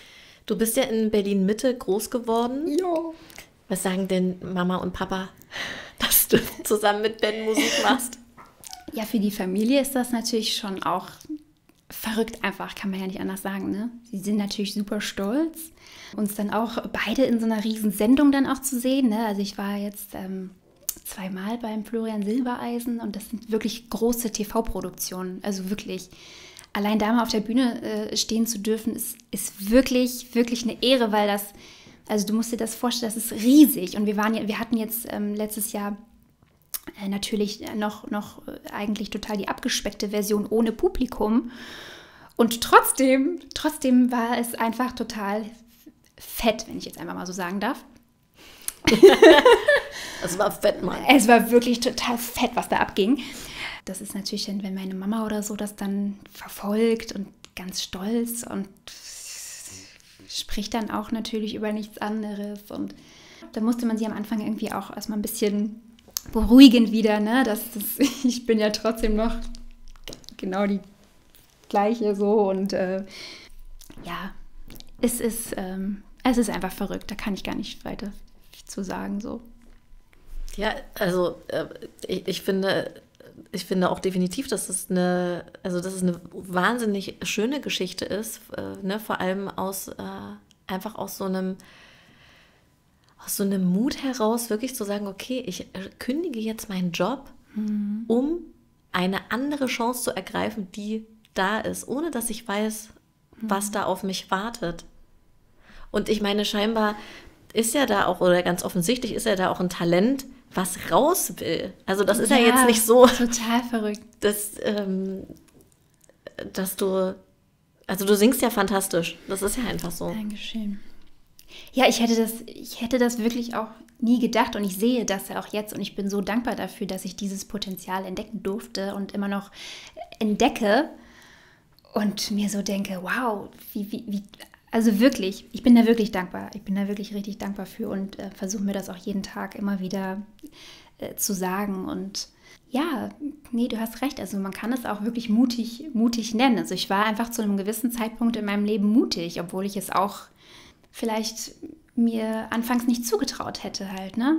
Du bist ja in Berlin-Mitte groß geworden. Ja. Was sagen denn Mama und Papa, dass du zusammen mit Ben Musik machst? Ja, für die Familie ist das natürlich schon auch verrückt einfach, kann man ja nicht anders sagen, ne? Sie sind natürlich super stolz, uns dann auch beide in so einer riesen Sendung dann auch zu sehen, ne? Also ich war jetzt ähm, zweimal beim Florian Silbereisen und das sind wirklich große T V-Produktionen, also wirklich. Allein da mal auf der Bühne äh, stehen zu dürfen, ist, ist wirklich, wirklich eine Ehre, weil das, also du musst dir das vorstellen, das ist riesig. Und wir waren ja, wir hatten jetzt ähm, letztes Jahr äh, natürlich noch, noch äh, eigentlich total die abgespeckte Version ohne Publikum. Und trotzdem, trotzdem war es einfach total fett, wenn ich jetzt einfach mal so sagen darf. Es war fett, Mann. Es war wirklich total fett, was da abging. Das ist natürlich dann, wenn meine Mama oder so das dann verfolgt und ganz stolz und spricht dann auch natürlich über nichts anderes. Und da musste man sie am Anfang irgendwie auch erstmal ein bisschen beruhigen wieder, ne? Das, das, ich bin ja trotzdem noch genau die gleiche so und äh, ja, es ist, ähm, es ist einfach verrückt, da kann ich gar nicht weiter zu sagen so. Ja, also äh, ich, ich finde... Ich finde auch definitiv, dass es eine, also dass es eine wahnsinnig schöne Geschichte ist, äh, ne? Vor allem aus äh, einfach aus so einem aus so einem Mut heraus, wirklich zu sagen, okay, ich äh, kündige jetzt meinen Job, mhm. um eine andere Chance zu ergreifen, die da ist, ohne dass ich weiß, mhm. was da auf mich wartet. Und ich meine, scheinbar ist ja da auch, oder ganz offensichtlich ist ja da auch ein Talent, was raus will. Also das ist ja, ja jetzt nicht so, total verrückt, dass, ähm, dass du, also du singst ja fantastisch. Das ist ja einfach so. Dankeschön. Ja, ich hätte das, ich hätte das wirklich auch nie gedacht und ich sehe das ja auch jetzt und ich bin so dankbar dafür, dass ich dieses Potenzial entdecken durfte und immer noch entdecke und mir so denke, wow, wie, wie, wie also wirklich, ich bin da wirklich dankbar. Ich bin da wirklich richtig dankbar für und äh, versuche mir das auch jeden Tag immer wieder äh, zu sagen. Und ja, nee, du hast recht. Also man kann es auch wirklich mutig, mutig nennen. Also ich war einfach zu einem gewissen Zeitpunkt in meinem Leben mutig, obwohl ich es auch vielleicht mir anfangs nicht zugetraut hätte halt, ne?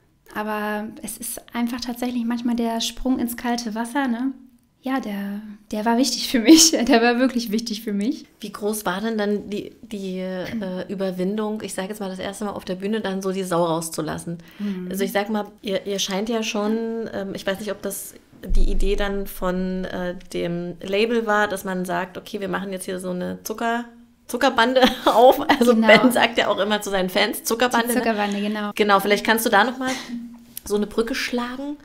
Aber es ist einfach tatsächlich manchmal der Sprung ins kalte Wasser, ne? Ja, der, der war wichtig für mich. Der war wirklich wichtig für mich. Wie groß war denn dann die, die äh, Überwindung, ich sage jetzt mal das erste Mal auf der Bühne, dann so die Sau rauszulassen? Mhm. Also ich sag mal, ihr, ihr scheint ja schon, ähm, ich weiß nicht, ob das die Idee dann von äh, dem Label war, dass man sagt, okay, wir machen jetzt hier so eine Zucker... Zuckerbande auf. Also genau. Ben sagt ja auch immer zu seinen Fans, Zuckerbande. Die Zuckerbande, ne? genau. Genau, vielleicht kannst du da nochmal so eine Brücke schlagen,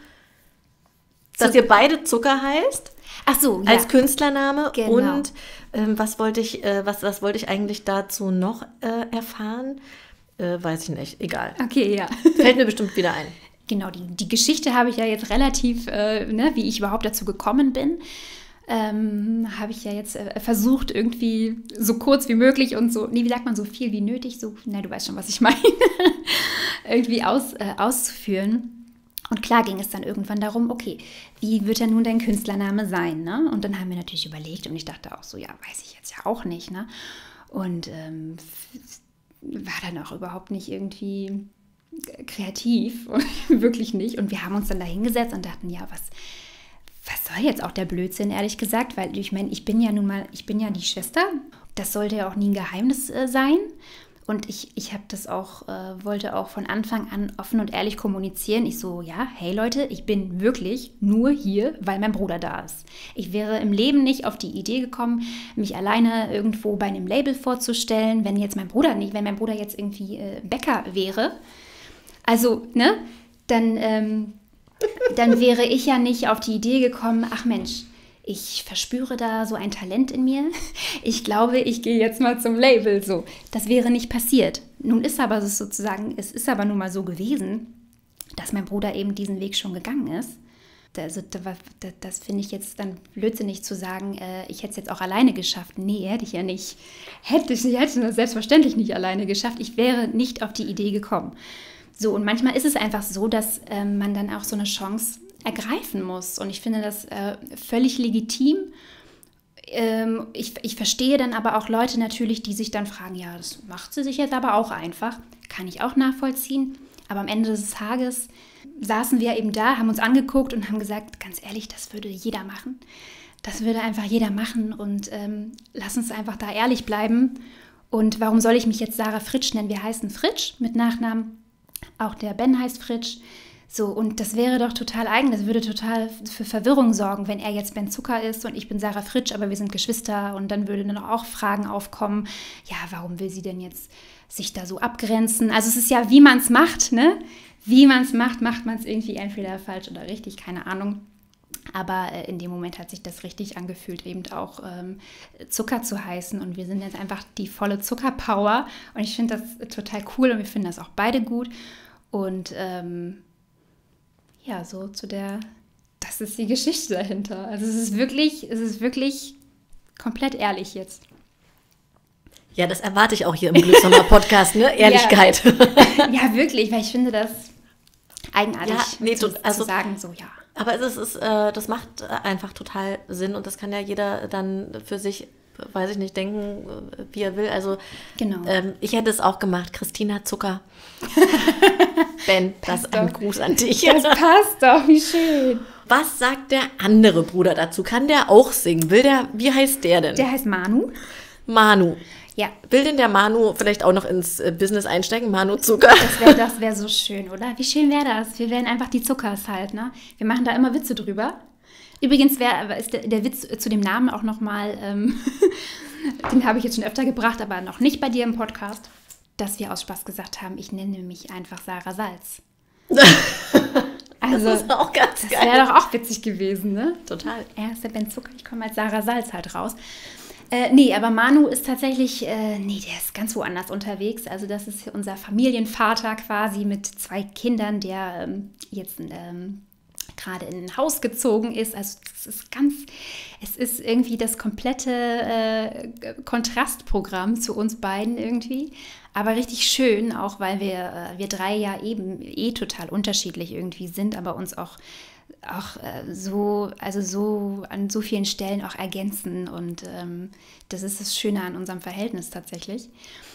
dass ihr beide Zucker heißt. Ach so, ja. Als Künstlername. Genau. Und ähm, was wollte ich, äh, was, was wollte ich eigentlich dazu noch äh, erfahren? Äh, weiß ich nicht, egal. Okay, ja. Fällt mir bestimmt wieder ein. Genau, die, die Geschichte habe ich ja jetzt relativ, äh, ne, wie ich überhaupt dazu gekommen bin. Ähm, habe ich ja jetzt äh, versucht, irgendwie so kurz wie möglich und so, nee, wie sagt man, so viel wie nötig, so, na, du weißt schon, was ich meine, irgendwie aus, äh, auszuführen. Und klar ging es dann irgendwann darum, okay, wie wird ja nun dein Künstlername sein, ne? Und dann haben wir natürlich überlegt und ich dachte auch so, ja, weiß ich jetzt ja auch nicht, ne? Und ähm, war dann auch überhaupt nicht irgendwie kreativ, wirklich nicht. Und wir haben uns dann da hingesetzt und dachten, ja, was... Was soll jetzt auch der Blödsinn, ehrlich gesagt, weil ich meine, ich bin ja nun mal, ich bin ja die Schwester, das sollte ja auch nie ein Geheimnis äh, sein und ich, ich habe das auch, äh, wollte auch von Anfang an offen und ehrlich kommunizieren. Ich so, ja, hey Leute, ich bin wirklich nur hier, weil mein Bruder da ist. Ich wäre im Leben nicht auf die Idee gekommen, mich alleine irgendwo bei einem Label vorzustellen, wenn jetzt mein Bruder nicht, wenn mein Bruder jetzt irgendwie äh, Bäcker wäre. Also, ne, dann... Ähm, dann wäre ich ja nicht auf die Idee gekommen, ach Mensch, ich verspüre da so ein Talent in mir. Ich glaube, ich gehe jetzt mal zum Label. So, das wäre nicht passiert. Nun ist aber sozusagen, es ist aber nun mal so gewesen, dass mein Bruder eben diesen Weg schon gegangen ist. Also das, das finde ich jetzt dann blödsinnig zu sagen, äh, ich hätte es jetzt auch alleine geschafft. Nee, hätte ich ja nicht. Hätte ich hätte das selbstverständlich nicht alleine geschafft. Ich wäre nicht auf die Idee gekommen. So, und manchmal ist es einfach so, dass äh, man dann auch so eine Chance ergreifen muss. Und ich finde das äh, völlig legitim, ähm, ich, ich verstehe dann aber auch Leute natürlich, die sich dann fragen, ja, das macht sie sich jetzt aber auch einfach. Kann ich auch nachvollziehen. Aber am Ende des Tages saßen wir eben da, haben uns angeguckt und haben gesagt, ganz ehrlich, das würde jeder machen. Das würde einfach jeder machen und ähm, lass uns einfach da ehrlich bleiben. Und warum soll ich mich jetzt Sarah Fritsch nennen? Wir heißen Fritsch mit Nachnamen. Auch der Ben heißt Fritsch. So, und das wäre doch total eigen, das würde total für Verwirrung sorgen, wenn er jetzt Ben Zucker ist und ich bin Sarah Fritsch, aber wir sind Geschwister und dann würden dann auch Fragen aufkommen, ja, warum will sie denn jetzt sich da so abgrenzen? Also es ist ja, wie man es macht, ne? Wie man es macht, macht man es irgendwie entweder falsch oder richtig, keine Ahnung. Aber äh, in dem Moment hat sich das richtig angefühlt, eben auch ähm, Zucker zu heißen und wir sind jetzt einfach die volle Zuckerpower und ich finde das total cool und wir finden das auch beide gut und ähm, ja, so zu der, das ist die Geschichte dahinter. Also es ist wirklich, es ist wirklich komplett ehrlich jetzt. Ja, das erwarte ich auch hier im Glücksmama-Podcast, ne? Ehrlichkeit. Ja. Ja, wirklich, weil ich finde das eigenartig ja, nee, zu, also, zu sagen, so ja. Aber es ist, äh, das macht einfach total Sinn und das kann ja jeder dann für sich, weiß ich nicht, denken, wie er will. Also genau. ähm, ich hätte es auch gemacht. Christina Zucker. Ben, das ist ein Gruß an dich. Das passt doch, wie schön. Was sagt der andere Bruder dazu? Kann der auch singen? Will der, wie heißt der denn? Der heißt Manu. Manu. Ja. Will denn der Manu vielleicht auch noch ins Business einsteigen? Manu Zucker? Das wäre das wär so schön, oder? Wie schön wäre das? Wir wären einfach die Zuckers halt, ne? Wir machen da immer Witze drüber. Übrigens wär, ist der, der Witz zu dem Namen auch nochmal, ähm, den habe ich jetzt schon öfter gebracht, aber noch nicht bei dir im Podcast, dass wir aus Spaß gesagt haben, ich nenne mich einfach Sarah Salz. Also, das ist auch ganz das geil. wäre doch auch witzig gewesen, ne? Total. Er ist der Ben Zucker, ich komme als Sarah Salz halt raus. Äh, nee, aber Manu ist tatsächlich, äh, nee, der ist ganz woanders unterwegs. Also das ist unser Familienvater quasi mit zwei Kindern, der ähm, jetzt ähm, gerade in ein Haus gezogen ist. Also das ist ganz, es ist irgendwie das komplette äh, Kontrastprogramm zu uns beiden irgendwie. Aber richtig schön, auch weil wir, äh, wir drei ja eben eh total unterschiedlich irgendwie sind, aber uns auch auch äh, so, also so an so vielen Stellen auch ergänzen und ähm, das ist das Schöne an unserem Verhältnis tatsächlich.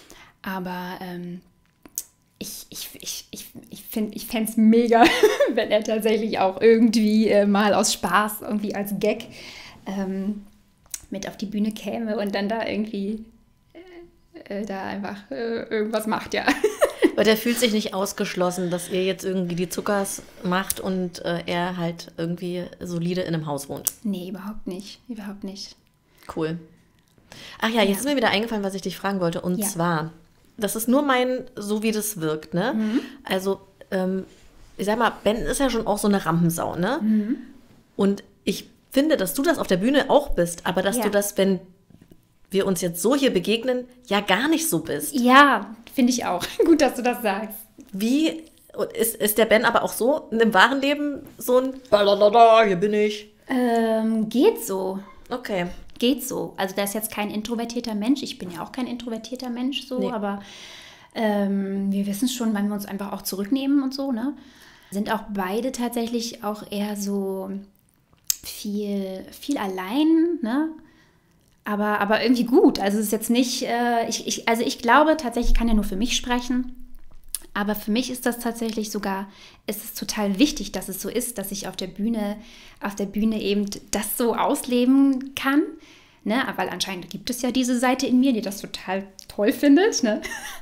Aber ähm, ich, ich, ich, ich, ich, find, ich fände es mega, wenn er tatsächlich auch irgendwie äh, mal aus Spaß, irgendwie als Gag ähm, mit auf die Bühne käme und dann da irgendwie äh, äh, da einfach äh, irgendwas macht, ja. Weil der fühlt sich nicht ausgeschlossen, dass ihr jetzt irgendwie die Zuckers macht und äh, er halt irgendwie solide in einem Haus wohnt. Nee, überhaupt nicht. Überhaupt nicht. Cool. Ach ja, jetzt ja. ist mir wieder eingefallen, was ich dich fragen wollte. Und ja. zwar, das ist nur mein, so wie das wirkt, ne? Mhm. Also, ähm, ich sag mal, Ben ist ja schon auch so eine Rampensau, ne? Mhm. Und ich finde, dass du das auf der Bühne auch bist, aber dass ja. du das, wenn wir uns jetzt so hier begegnen, ja gar nicht so bist. Ja, finde ich auch. Gut, dass du das sagst. Wie ist, ist der Ben aber auch so im wahren Leben so ein Baladada, hier bin ich? Ähm, geht so. Okay. Geht so. Also der ist jetzt kein introvertierter Mensch. Ich bin ja auch kein introvertierter Mensch so, nee. aber ähm, wir wissen schon, wann wir uns einfach auch zurücknehmen und so, ne? Sind auch beide tatsächlich auch eher so viel, viel allein, ne? Aber, aber irgendwie gut. Also es ist jetzt nicht, äh, ich, ich, also ich glaube tatsächlich, ich kann ja nur für mich sprechen, aber für mich ist das tatsächlich sogar, es ist total wichtig, dass es so ist, dass ich auf der Bühne, auf der Bühne eben das so ausleben kann. Ne? Weil anscheinend gibt es ja diese Seite in mir, die das total toll findet. Ne?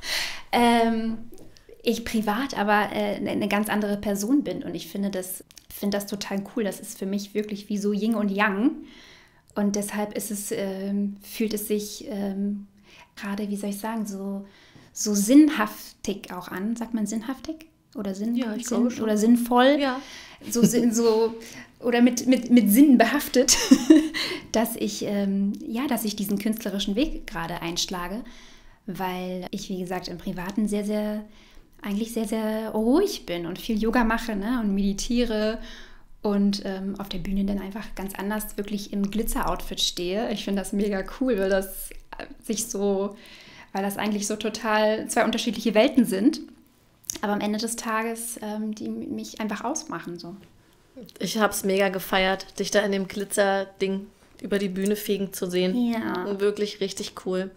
ähm, ich privat aber äh, eine ganz andere Person bin und ich finde das, finde das total cool. Das ist für mich wirklich wie so Yin und Yang. Und deshalb ist es, ähm, fühlt es sich ähm, gerade, wie soll ich sagen, so, so sinnhaftig auch an. Sagt man sinnhaftig? Oder, Sinn, ja, ich Sinn, glaube schon. oder sinnvoll? Ja. So, so, oder mit, mit, mit Sinn behaftet, dass ich, ähm, ja, dass ich diesen künstlerischen Weg gerade einschlage. Weil ich, wie gesagt, im Privaten sehr, sehr, eigentlich sehr, sehr ruhig bin und viel Yoga mache, ne, und meditiere. Und ähm, auf der Bühne dann einfach ganz anders wirklich im Glitzer-Outfit stehe. Ich finde das mega cool, weil das sich so, weil das eigentlich so total zwei unterschiedliche Welten sind. Aber am Ende des Tages, ähm, die mich einfach ausmachen. So. Ich habe es mega gefeiert, dich da in dem Glitzer-Ding über die Bühne fegen zu sehen. Ja. Wirklich richtig cool.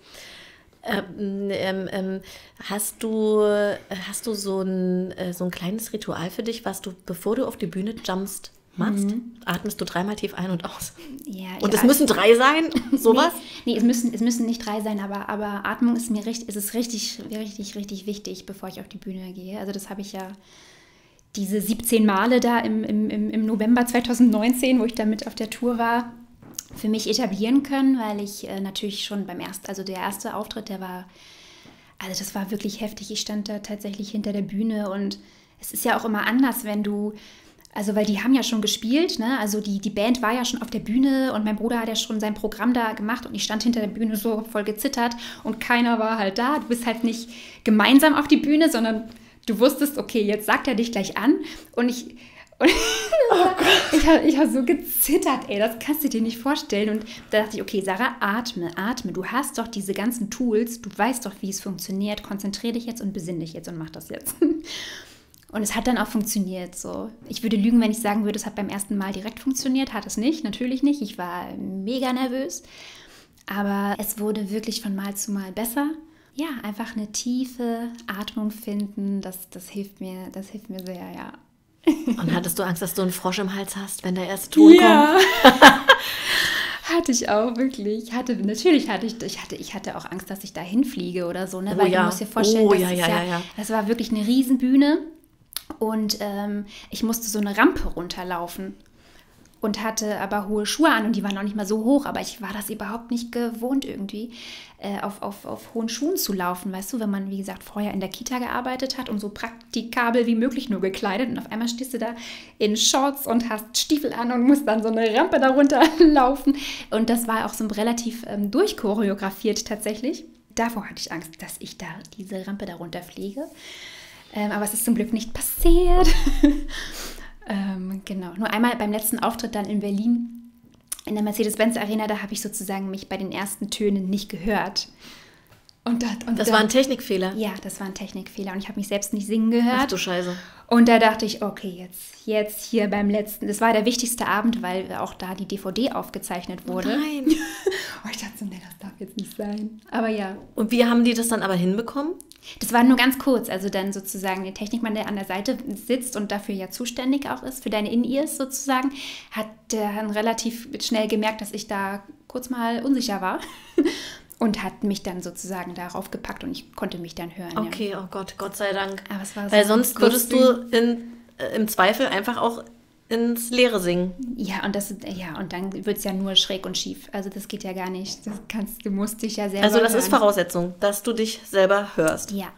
Ähm, ähm, ähm, hast du, hast du so ein, äh, so ein kleines Ritual für dich, was du, bevor du auf die Bühne jumpst, machst? Mhm. Atmest du dreimal tief ein und aus? Ja, und es müssen drei sein? Sowas? Nee, nee, es, müssen, es müssen nicht drei sein, aber, aber Atmung ist mir richtig, ist es richtig, richtig, richtig wichtig, bevor ich auf die Bühne gehe. Also das habe ich ja diese siebzehn Male da im, im, im November zweitausendneunzehn, wo ich da mit auf der Tour war, für mich etablieren können, weil ich äh, natürlich schon beim ersten, also der erste Auftritt, der war, also das war wirklich heftig. Ich stand da tatsächlich hinter der Bühne und es ist ja auch immer anders, wenn du, also weil die haben ja schon gespielt, ne? Also die, die Band war ja schon auf der Bühne und mein Bruder hat ja schon sein Programm da gemacht und ich stand hinter der Bühne so voll gezittert und keiner war halt da. Du bist halt nicht gemeinsam auf die Bühne, sondern du wusstest, okay, jetzt sagt er dich gleich an und ich... Und ich habe ich hab so gezittert, ey, das kannst du dir nicht vorstellen. Und da dachte ich, okay, Sarah, atme, atme. Du hast doch diese ganzen Tools, du weißt doch, wie es funktioniert. Konzentriere dich jetzt und besinn dich jetzt und mach das jetzt. Und es hat dann auch funktioniert. So. Ich würde lügen, wenn ich sagen würde, es hat beim ersten Mal direkt funktioniert. Hat es nicht, natürlich nicht. Ich war mega nervös. Aber es wurde wirklich von Mal zu Mal besser. Ja, einfach eine tiefe Atmung finden, das, das hilft mir, das hilft mir sehr, ja. Und hattest du Angst, dass du einen Frosch im Hals hast, wenn der erste Ton ja. kommt? Hatte ich auch, wirklich. Hatte, natürlich hatte ich, ich hatte, ich hatte auch Angst, dass ich da hinfliege oder so, ne? Oh, Weil ja. du musst dir vorstellen, oh, das, ja, ist ja, ja, ja, ja. das war wirklich eine Riesenbühne und ähm, ich musste so eine Rampe runterlaufen und hatte aber hohe Schuhe an und die waren noch nicht mal so hoch, aber ich war das überhaupt nicht gewohnt irgendwie, äh, auf, auf, auf hohen Schuhen zu laufen, weißt du, wenn man, wie gesagt, vorher in der Kita gearbeitet hat und so praktikabel wie möglich nur gekleidet und auf einmal stehst du da in Shorts und hast Stiefel an und musst dann so eine Rampe darunter laufen und das war auch so relativ ähm, durchchoreografiert tatsächlich. Davor hatte ich Angst, dass ich da diese Rampe darunter fliege, ähm, aber es ist zum Glück nicht passiert. Ähm, genau, nur einmal beim letzten Auftritt dann in Berlin in der Mercedes-Benz-Arena, da habe ich sozusagen mich bei den ersten Tönen nicht gehört. Und da, und das da, war ein Technikfehler? Ja, das war ein Technikfehler und ich habe mich selbst nicht singen gehört. Ach du Scheiße. Und da dachte ich, okay, jetzt, jetzt hier beim letzten, das war der wichtigste Abend, weil auch da die D V D aufgezeichnet wurde. Oh nein. Oh, ich dachte so, nee, das darf jetzt nicht sein. Aber ja. Und wie haben die das dann aber hinbekommen? Das war nur ganz kurz, also dann sozusagen der Technikmann, der an der Seite sitzt und dafür ja zuständig auch ist, für deine In-Ears sozusagen, hat dann relativ schnell gemerkt, dass ich da kurz mal unsicher war und hat mich dann sozusagen darauf gepackt und ich konnte mich dann hören. Okay, ja. oh Gott, Gott sei Dank. Aber es war Weil so sonst würdest du in, äh, im Zweifel einfach auch ins Leere singen. Ja, und das ja, und dann wird es ja nur schräg und schief. Also das geht ja gar nicht. Das kannst, du musst dich ja selber Also das hören. ist Voraussetzung, dass du dich selber hörst. Ja.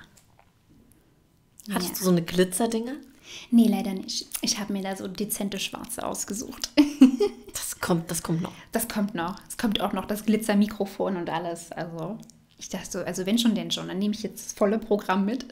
Hattest ja. du so eine Glitzerdinger? Nee, leider nicht. Ich habe mir da so dezente Schwarze ausgesucht. Das kommt, das kommt noch. Das kommt noch. Es kommt auch noch das Glitzermikrofon und alles. Also ich dachte so, also wenn schon, denn schon. Dann nehme ich jetzt das volle Programm mit.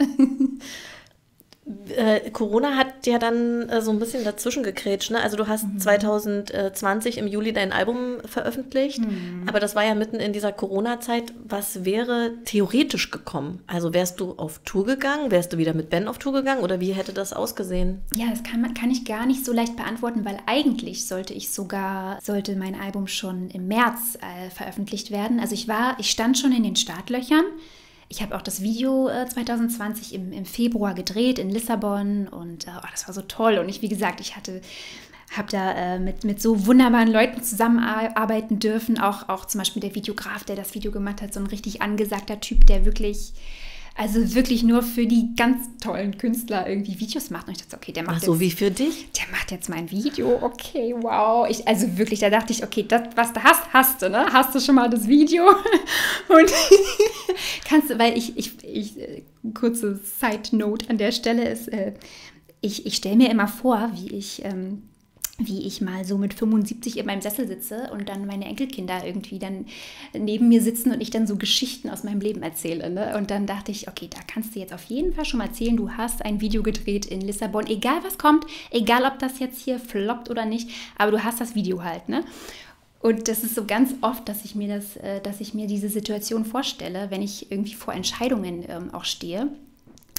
Äh, Corona hat ja dann äh, so ein bisschen dazwischen gegrätscht, ne? Also du hast mhm. zwanzig zwanzig im Juli dein Album veröffentlicht, mhm. aber das war ja mitten in dieser Corona-Zeit. Was wäre theoretisch gekommen? Also wärst du auf Tour gegangen? Wärst du wieder mit Ben auf Tour gegangen? Oder wie hätte das ausgesehen? Ja, das kann, man, kann ich gar nicht so leicht beantworten, weil eigentlich sollte ich sogar, sollte mein Album schon im März äh, veröffentlicht werden. Also ich war, ich stand schon in den Startlöchern. Ich habe auch das Video äh, zwanzig zwanzig im, im Februar gedreht in Lissabon und äh, oh, das war so toll. Und ich, wie gesagt, ich hatte, habe da äh, mit, mit so wunderbaren Leuten zusammenarbeiten dürfen. Auch, auch zum Beispiel der Videograf, der das Video gemacht hat, so ein richtig angesagter Typ, der wirklich, also wirklich nur für die ganz tollen Künstler irgendwie Videos macht. Und ich dachte, okay, der macht Ach so jetzt, wie für dich? Der macht jetzt mein Video, okay, wow. Ich, also wirklich, da dachte ich, okay, das, was du hast, hast du, ne? Hast du schon mal das Video? Und kannst du, weil ich, ich, ich kurze Side-Note an der Stelle ist, äh, ich, ich stelle mir immer vor, wie ich, ähm, wie ich mal so mit fünfundsiebzig in meinem Sessel sitze und dann meine Enkelkinder irgendwie dann neben mir sitzen und ich dann so Geschichten aus meinem Leben erzähle. Ne? Und dann dachte ich, okay, da kannst du jetzt auf jeden Fall schon mal erzählen, du hast ein Video gedreht in Lissabon, egal was kommt, egal ob das jetzt hier floppt oder nicht, aber du hast das Video halt, ne? Und das ist so ganz oft, dass ich mir das, äh, dass ich mir diese Situation vorstelle, wenn ich irgendwie vor Entscheidungen ähm, auch stehe,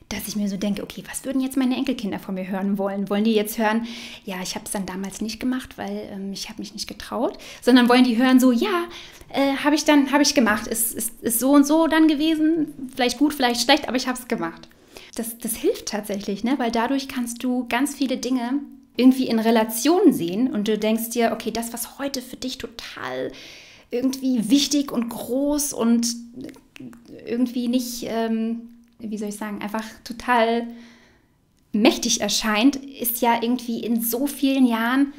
dass ich mir so denke, okay, was würden jetzt meine Enkelkinder von mir hören wollen? Wollen die jetzt hören, ja, ich habe es dann damals nicht gemacht, weil ähm, ich habe mich nicht getraut, sondern wollen die hören so, ja, äh, habe ich dann, habe ich gemacht, ist, ist, ist so und so dann gewesen, vielleicht gut, vielleicht schlecht, aber ich habe es gemacht. Das, das hilft tatsächlich, ne? Weil dadurch kannst du ganz viele Dinge irgendwie in Relation sehen und du denkst dir, okay, das, was heute für dich total irgendwie wichtig und groß und irgendwie nicht, ähm, wie soll ich sagen, einfach total mächtig erscheint, ist ja irgendwie in so vielen Jahren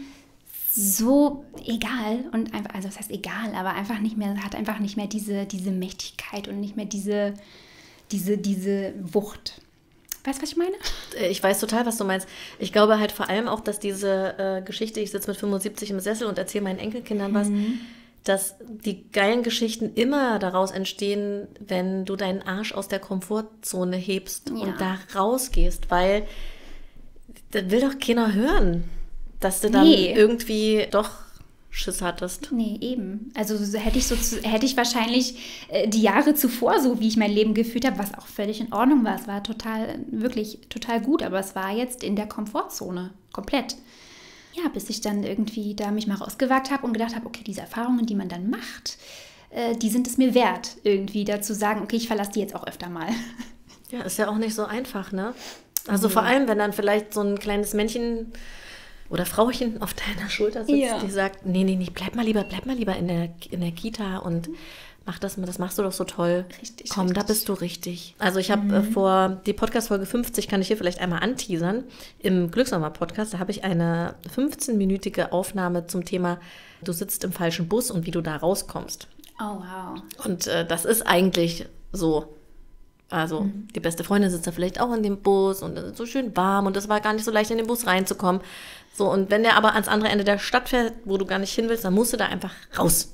so egal und einfach, also das heißt egal, aber einfach nicht mehr, hat einfach nicht mehr diese, diese Mächtigkeit und nicht mehr diese, diese, diese Wucht. Weißt du, was ich meine? Ich weiß total, was du meinst. Ich glaube halt vor allem auch, dass diese äh, Geschichte, ich sitze mit fünfundsiebzig im Sessel und erzähle meinen Enkelkindern was, mhm. dass die geilen Geschichten immer daraus entstehen, wenn du deinen Arsch aus der Komfortzone hebst ja. und da rausgehst, weil das will doch keiner hören, dass du dann nee. irgendwie doch Schiss hattest. Nee, eben. Also hätte ich, so, hätte ich wahrscheinlich äh, die Jahre zuvor, so wie ich mein Leben geführt habe, was auch völlig in Ordnung war. Es war total, wirklich total gut, aber es war jetzt in der Komfortzone, komplett. Ja, bis ich dann irgendwie da mich mal rausgewagt habe und gedacht habe, okay, diese Erfahrungen, die man dann macht, äh, die sind es mir wert, irgendwie dazu sagen, okay, ich verlasse die jetzt auch öfter mal. Ja, ist ja auch nicht so einfach, ne? Also ja. vor allem, wenn dann vielleicht so ein kleines Männchen oder Frauchen auf deiner Schulter sitzt, ja. die sagt, nee, nee, nee, bleib mal lieber, bleib mal lieber in der, in der Kita und mach das, das machst du doch so toll. Richtig, Komm, richtig. Da bist du richtig. Also ich habe Mhm. äh, vor, die Podcast-Folge fünfzig kann ich hier vielleicht einmal anteasern. Im Glücksmama-Podcast, da habe ich eine fünfzehnminütige Aufnahme zum Thema, du sitzt im falschen Bus und wie du da rauskommst. Oh, wow. Und äh, das ist eigentlich so. Also mhm. die beste Freundin sitzt da vielleicht auch in dem Bus und es ist so schön warm und es war gar nicht so leicht, in den Bus reinzukommen. So, und wenn der aber ans andere Ende der Stadt fährt, wo du gar nicht hin willst, dann musst du da einfach raus.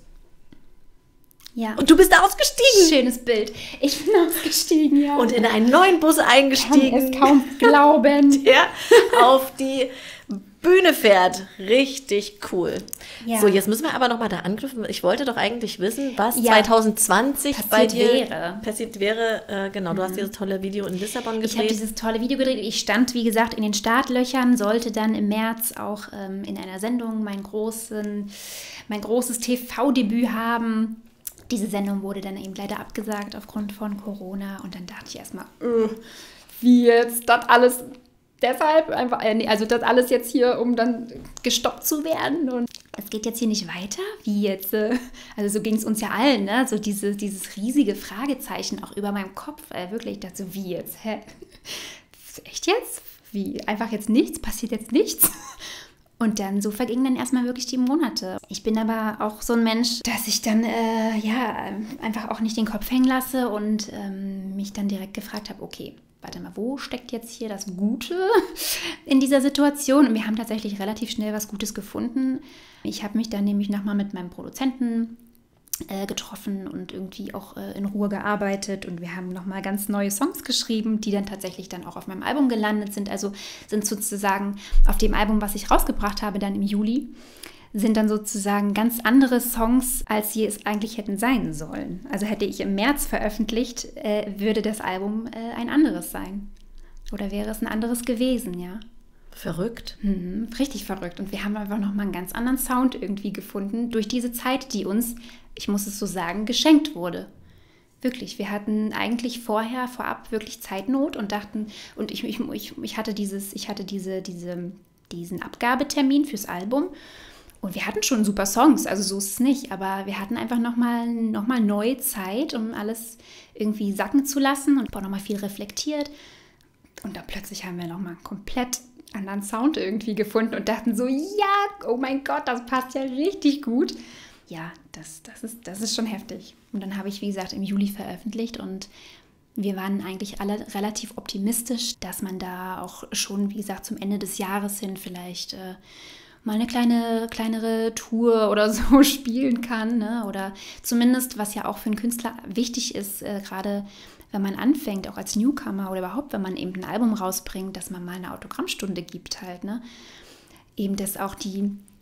Ja. Und du bist da ausgestiegen. Schönes Bild. Ich bin ausgestiegen, ja. Und in einen neuen Bus eingestiegen. Kann es kaum glauben. Der auf die Bühne fährt. Richtig cool. Ja. So, jetzt müssen wir aber nochmal da anknüpfen. Ich wollte doch eigentlich wissen, was ja. zwanzig zwanzig passiert bei dir wäre. passiert wäre. Äh, genau, du mhm. hast dieses tolle Video in Lissabon gedreht. Ich habe dieses tolle Video gedreht. Ich stand, wie gesagt, in den Startlöchern, sollte dann im März auch ähm, in einer Sendung mein, großen, mein großes T V-Debüt haben. Diese Sendung wurde dann eben leider abgesagt aufgrund von Corona. Und dann dachte ich erstmal, äh, wie jetzt das alles... Deshalb einfach, also das alles jetzt hier, um dann gestoppt zu werden. Und es geht jetzt hier nicht weiter, wie jetzt, also so ging es uns ja allen, ne? So diese, dieses riesige Fragezeichen auch über meinem Kopf. Äh, wirklich, ich dachte so, wie jetzt? Hä? Echt jetzt? Wie? Einfach jetzt nichts? Passiert jetzt nichts? Und dann so vergingen dann erstmal wirklich die Monate. Ich bin aber auch so ein Mensch, dass ich dann äh, ja einfach auch nicht den Kopf hängen lasse und ähm, mich dann direkt gefragt habe, okay, warte mal, wo steckt jetzt hier das Gute in dieser Situation? Und wir haben tatsächlich relativ schnell was Gutes gefunden. Ich habe mich dann nämlich nochmal mit meinem Produzenten äh, getroffen und irgendwie auch äh, in Ruhe gearbeitet. Und wir haben nochmal ganz neue Songs geschrieben, die dann tatsächlich dann auch auf meinem Album gelandet sind. Also sind sozusagen auf dem Album, was ich rausgebracht habe, dann im Juli, sind dann sozusagen ganz andere Songs, als sie es eigentlich hätten sein sollen. Also hätte ich im März veröffentlicht, äh, würde das Album äh, ein anderes sein. Oder wäre es ein anderes gewesen, ja. Verrückt. Mhm, richtig verrückt. Und wir haben einfach nochmal einen ganz anderen Sound irgendwie gefunden durch diese Zeit, die uns, ich muss es so sagen, geschenkt wurde. Wirklich, wir hatten eigentlich vorher, vorab wirklich Zeitnot und dachten, und ich, ich, ich, ich hatte, dieses, ich hatte diese, diese, diesen Abgabetermin fürs Album. Und wir hatten schon super Songs, also so ist es nicht, aber wir hatten einfach nochmal noch mal neue Zeit, um alles irgendwie sacken zu lassen und auch nochmal viel reflektiert. Und dann plötzlich haben wir nochmal einen komplett anderen Sound irgendwie gefunden und dachten so, ja, oh mein Gott, das passt ja richtig gut. Ja, das, das, ist, das ist schon heftig. Und dann habe ich, wie gesagt, im Juli veröffentlicht und wir waren eigentlich alle relativ optimistisch, dass man da auch schon, wie gesagt, zum Ende des Jahres hin vielleicht... Äh, mal eine kleine, kleinere Tour oder so spielen kann, ne? Oder zumindest, was ja auch für einen Künstler wichtig ist, äh, gerade wenn man anfängt, auch als Newcomer oder überhaupt, wenn man eben ein Album rausbringt, dass man mal eine Autogrammstunde gibt halt, ne? Eben, dass auch die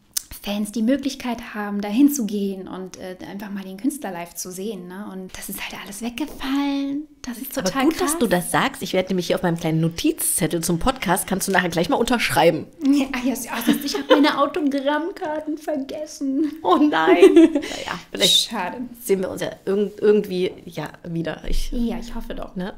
Fans die Möglichkeit haben, da hinzugehen und äh, einfach mal den Künstler live zu sehen. Ne? Und das ist halt alles weggefallen. Das ist total Aber gut, krass. dass du das sagst. Ich werde nämlich hier auf meinem kleinen Notizzettel zum Podcast, kannst du nachher gleich mal unterschreiben. Ja, ja, ich habe meine Autogrammkarten vergessen. Oh nein. Naja, vielleicht Schade. sehen wir uns ja irg- irgendwie ja, wieder. Ich, Ja, ich hoffe doch. ne?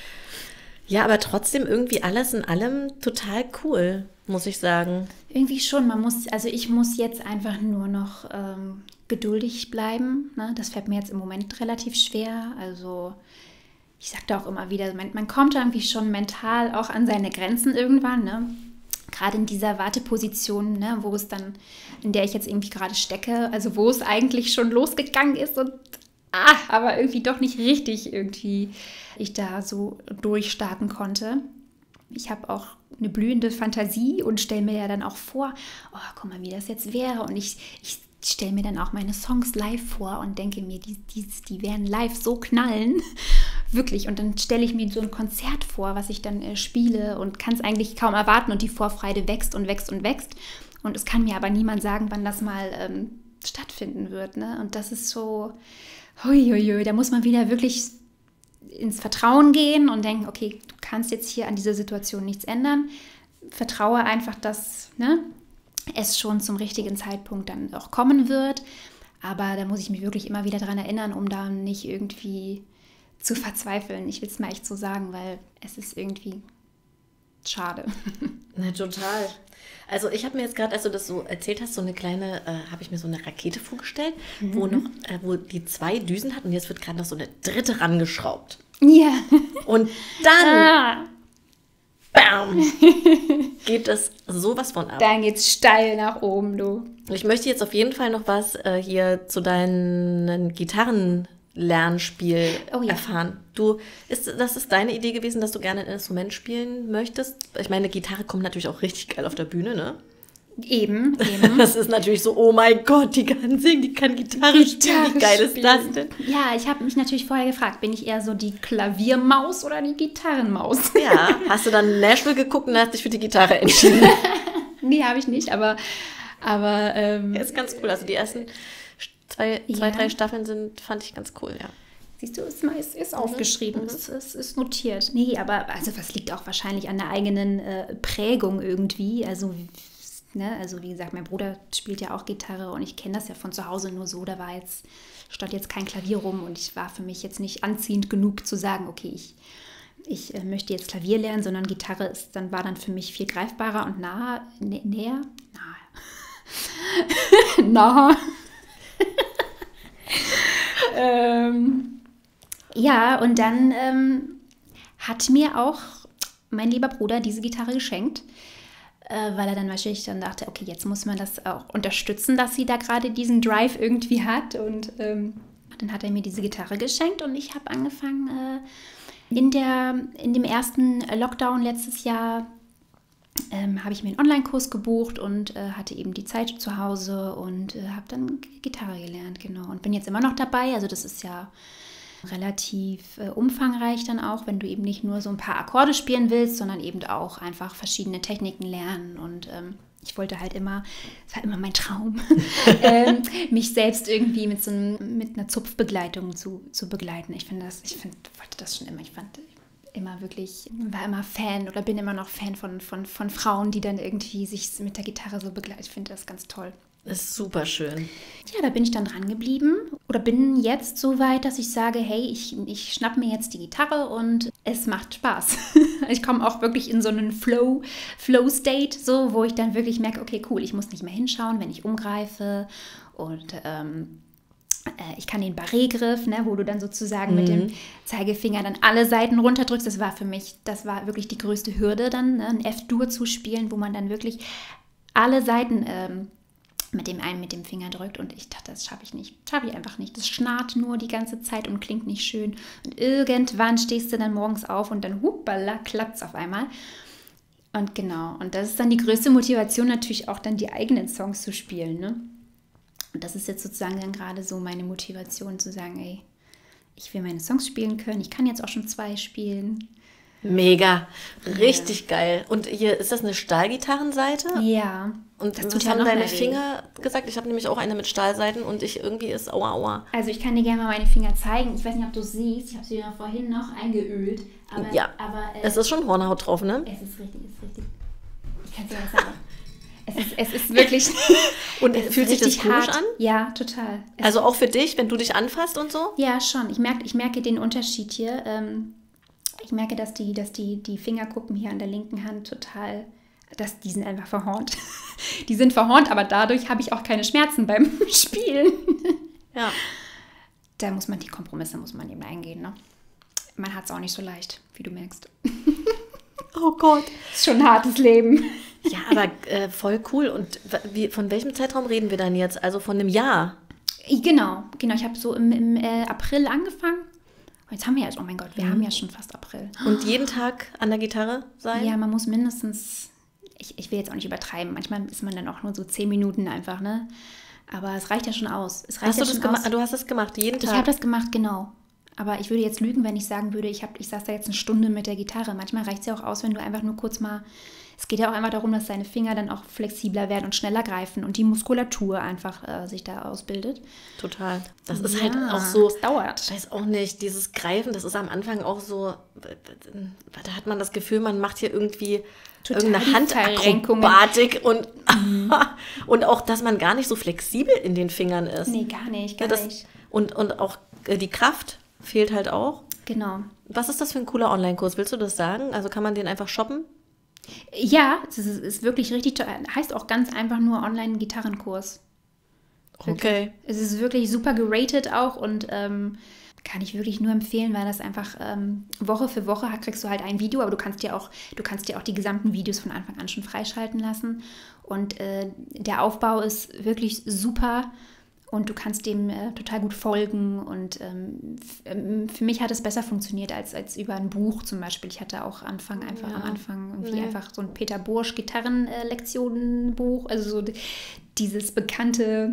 Ja, aber trotzdem irgendwie alles in allem total cool, muss ich sagen. Irgendwie schon. Man muss, also ich muss jetzt einfach nur noch ähm, geduldig bleiben. Ne? Das fällt mir jetzt im Moment relativ schwer. Also ich sage da auch immer wieder, man, man kommt irgendwie schon mental auch an seine Grenzen irgendwann. Ne? Gerade in dieser Warteposition, ne, wo es dann, in der ich jetzt irgendwie gerade stecke, also wo es eigentlich schon losgegangen ist und ah, aber irgendwie doch nicht richtig irgendwie ich da so durchstarten konnte. Ich habe auch eine blühende Fantasie und stelle mir ja dann auch vor, oh, guck mal, wie das jetzt wäre. Und ich, ich stelle mir dann auch meine Songs live vor und denke mir, die, die, die werden live so knallen. Wirklich. Und dann stelle ich mir so ein Konzert vor, was ich dann äh, spiele und kann es eigentlich kaum erwarten. Und die Vorfreude wächst und wächst und wächst. Und es kann mir aber niemand sagen, wann das mal ähm, stattfinden wird. Ne? Und das ist so, huiuiui, da muss man wieder wirklich ins Vertrauen gehen und denken, okay, du kannst jetzt hier an dieser Situation nichts ändern. Vertraue einfach, dass ne, es schon zum richtigen Zeitpunkt dann auch kommen wird. Aber da muss ich mich wirklich immer wieder dran erinnern, um da nicht irgendwie zu verzweifeln. Ich will es mal echt so sagen, weil es ist irgendwie schade. Na, total. Also ich habe mir jetzt gerade, als du das so erzählt hast, so eine kleine, äh, habe ich mir so eine Rakete vorgestellt, mhm. wo noch, äh, wo die zwei Düsen hat und jetzt wird gerade noch so eine dritte rangeschraubt. Ja. Und dann, Ah. bam, geht es sowas von ab. Dann geht's steil nach oben, du. Ich möchte jetzt auf jeden Fall noch was äh, hier zu deinen Gitarrenlernspiel Oh ja. erfahren. Du, ist, das ist deine Idee gewesen, dass du gerne ein Instrument spielen möchtest? Ich meine, Gitarre kommt natürlich auch richtig geil auf der Bühne, ne? Eben, eben. Das ist natürlich so, oh mein Gott, die kann singen, die kann Gitarre, spielen, wie geil ist das denn? Ja, ich habe mich natürlich vorher gefragt, bin ich eher so die Klaviermaus oder die Gitarrenmaus? Ja, hast du dann Nashville geguckt und hast dich für die Gitarre entschieden? Nee, habe ich nicht, aber, aber ähm, Ja, ist ganz cool. Also die ersten zwei, zwei Ja. drei Staffeln sind, fand ich ganz cool, ja. siehst du, ist, ist, ist aufgeschrieben, es ist, ist notiert. Nee, aber also das liegt auch wahrscheinlich an der eigenen äh, Prägung irgendwie. Also, ne, also wie gesagt, mein Bruder spielt ja auch Gitarre und ich kenne das ja von zu Hause nur so. Da war jetzt, stand jetzt kein Klavier rum und ich war für mich jetzt nicht anziehend genug zu sagen, okay, ich, ich äh, möchte jetzt Klavier lernen, sondern Gitarre ist dann, war dann für mich viel greifbarer und nahe, nä, näher, nahe. nahe. ähm, ja, und dann ähm, hat mir auch mein lieber Bruder diese Gitarre geschenkt, äh, weil er dann wahrscheinlich dann dachte, okay, jetzt muss man das auch unterstützen, dass sie da gerade diesen Drive irgendwie hat. Und ähm, dann hat er mir diese Gitarre geschenkt und ich habe angefangen, äh, in, der, in dem ersten Lockdown letztes Jahr ähm, habe ich mir einen Online-Kurs gebucht und äh, hatte eben die Zeit zu Hause und äh, habe dann Gitarre gelernt, genau. Und bin jetzt immer noch dabei, also das ist ja relativ äh, umfangreich dann auch, wenn du eben nicht nur so ein paar Akkorde spielen willst, sondern eben auch einfach verschiedene Techniken lernen. Und ähm, ich wollte halt immer, es war immer mein Traum, ähm, mich selbst irgendwie mit so einem, mit einer Zupfbegleitung zu, zu begleiten. Ich finde das, ich find, wollte das schon immer, ich fand immer wirklich, war immer Fan oder bin immer noch Fan von, von, von Frauen, die dann irgendwie sich mit der Gitarre so begleiten. Ich finde das ganz toll. Das ist super schön. Ja, da bin ich dann dran geblieben oder bin jetzt so weit, dass ich sage, hey, ich, ich schnapp mir jetzt die Gitarre und es macht Spaß. Ich komme auch wirklich in so einen Flow, Flow-State, so, wo ich dann wirklich merke, okay, cool, ich muss nicht mehr hinschauen, wenn ich umgreife und ähm, äh, ich kann den Barré-Griff, ne, wo du dann sozusagen mhm. mit dem Zeigefinger dann alle Seiten runterdrückst. Das war für mich, das war wirklich die größte Hürde dann, ne, ein F-Dur zu spielen, wo man dann wirklich alle Seiten ähm, mit dem einen mit dem Finger drückt und ich dachte, das schaffe ich nicht. Schaffe ich einfach nicht. Das schnarrt nur die ganze Zeit und klingt nicht schön. Und irgendwann stehst du dann morgens auf und dann hupala, klappt's auf einmal. Und genau, und das ist dann die größte Motivation natürlich auch dann die eigenen Songs zu spielen, ne? Und das ist jetzt sozusagen dann gerade so meine Motivation zu sagen, ey, ich will meine Songs spielen können. Ich kann jetzt auch schon zwei spielen. Mega, richtig ja. geil. Und hier, ist das eine Stahlgitarrenseite? Ja. Und das was tut ja haben noch deine mehr weh. Finger gesagt? Ich habe nämlich auch eine mit Stahlseiten und ich irgendwie ist aua, aua. Also ich kann dir gerne mal meine Finger zeigen. Ich weiß nicht, ob du siehst. Ich habe sie ja vorhin noch eingeölt. Aber, ja, aber, äh, es ist schon Hornhaut drauf, ne? Es ist richtig, es ist richtig. Ich kann es dir nicht sagen. Es ist, es ist wirklich... Und es fühlt sich das komisch hart. an? Ja, total. Es also auch für dich, wenn du dich anfasst und so? Ja, schon. Ich merke, ich merke den Unterschied hier. Ähm, ich merke, dass die, dass die, die Fingerkuppen hier an der linken Hand total... Dass die sind einfach verhornt. Die sind verhornt, aber dadurch habe ich auch keine Schmerzen beim Spielen. Ja. Da muss man die Kompromisse muss man eben eingehen, ne? Man hat es auch nicht so leicht, wie du merkst. Oh Gott. Ist schon ein hartes Leben. Ja, aber äh, voll cool. Und wie, von welchem Zeitraum reden wir dann jetzt? Also von einem Jahr? Genau, genau. Ich habe so im, im äh, April angefangen. Und jetzt haben wir ja, oh mein Gott, wir mhm. haben ja schon fast April. Und jeden Tag an der Gitarre sein? Ja, man muss mindestens, ich, ich will jetzt auch nicht übertreiben, manchmal ist man dann auch nur so zehn Minuten einfach, ne? Aber es reicht ja schon aus. Es reicht hast ja du das schon gemacht? aus. Du hast das gemacht, jeden Tag? Ich habe das gemacht, genau. Aber ich würde jetzt lügen, wenn ich sagen würde, ich, hab, ich saß da jetzt eine Stunde mit der Gitarre. Manchmal reicht es ja auch aus, wenn du einfach nur kurz mal... Es geht ja auch einfach darum, dass deine Finger dann auch flexibler werden und schneller greifen und die Muskulatur einfach äh, sich da ausbildet. Total. Das ist ja, halt auch so... Das dauert. Ich weiß auch nicht, dieses Greifen, das ist am Anfang auch so... Da hat man das Gefühl, man macht hier irgendwie... Total irgendeine Handakrobatik und, mhm. und auch, dass man gar nicht so flexibel in den Fingern ist. Nee, gar nicht, gar das, nicht. Und, und auch die Kraft fehlt halt auch. Genau. Was ist das für ein cooler Online-Kurs? Willst du das sagen? Also kann man den einfach shoppen? Ja, es ist, ist wirklich richtig toll. Heißt auch ganz einfach nur Online-Gitarrenkurs. Okay. Es ist wirklich super geratet auch und ähm, kann ich wirklich nur empfehlen, weil das einfach ähm, Woche für Woche kriegst du halt ein Video, aber du kannst dir auch, du kannst dir auch die gesamten Videos von Anfang an schon freischalten lassen. Und äh, der Aufbau ist wirklich super und du kannst dem äh, total gut folgen. Und ähm, f- für mich hat es besser funktioniert als, als über ein Buch zum Beispiel. Ich hatte auch Anfang einfach ja. am Anfang irgendwie nee. einfach so ein Peter Bursch Gitarrenlektionenbuch, also so dieses bekannte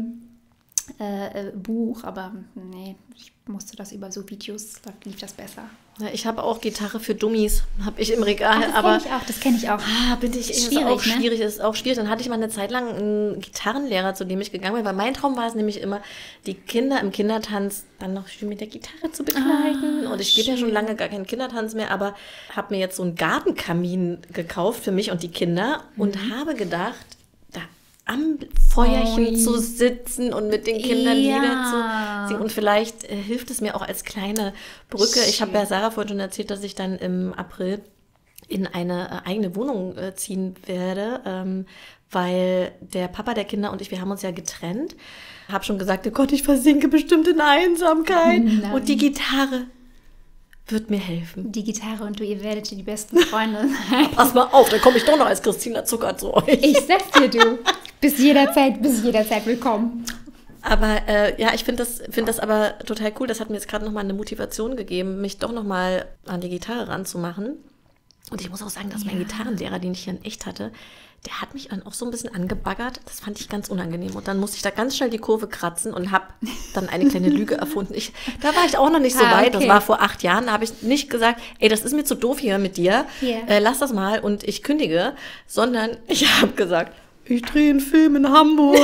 Äh, Buch, aber nee, ich musste das über so Videos, da lief das besser. Ja, ich habe auch Gitarre für Dummies, habe ich im Regal. Ach, das aber kenne ich auch, das kenne ich auch. Ah, bin ich, ist schwierig, auch ne? schwierig, ist auch schwierig. Dann hatte ich mal eine Zeit lang einen Gitarrenlehrer, zu dem ich gegangen bin, weil mein Traum war es nämlich immer, die Kinder im Kindertanz dann noch schön mit der Gitarre zu begleiten. Ah, und ich gebe ja schon lange gar keinen Kindertanz mehr, aber habe mir jetzt so einen Gartenkamin gekauft für mich und die Kinder mhm. und habe gedacht, da am Feuerchen oh, zu sitzen und mit den Kindern ja. Lieder zu singen. Und vielleicht äh, hilft es mir auch als kleine Brücke. Ich habe ja Sarah vorhin schon erzählt, dass ich dann im April in eine äh, eigene Wohnung äh, ziehen werde, ähm, weil der Papa der Kinder und ich, wir haben uns ja getrennt. Habe schon gesagt, oh Gott, ich versinke bestimmt in Einsamkeit. Nein. Und die Gitarre wird mir helfen. Die Gitarre und du, ihr werdet die besten Freunde sein. Pass mal auf, dann komme ich doch noch als Christina Zucker zu euch. Ich sag's dir, du. Bis jederzeit, bis jederzeit willkommen. Aber äh, ja, ich finde das, find das aber total cool. Das hat mir jetzt gerade nochmal eine Motivation gegeben, mich doch nochmal an die Gitarre ranzumachen. Und ich muss auch sagen, dass mein ja. Gitarrenlehrer, den ich hier in echt hatte, der hat mich dann auch so ein bisschen angebaggert. Das fand ich ganz unangenehm. Und dann musste ich da ganz schnell die Kurve kratzen und habe dann eine kleine Lüge erfunden. Ich, da war ich auch noch nicht so ah, weit. Okay. Das war vor acht Jahren. Da habe ich nicht gesagt, ey, das ist mir zu doof hier mit dir. Yeah. Äh, lass das mal und ich kündige. Sondern ich habe gesagt, ich drehe einen Film in Hamburg.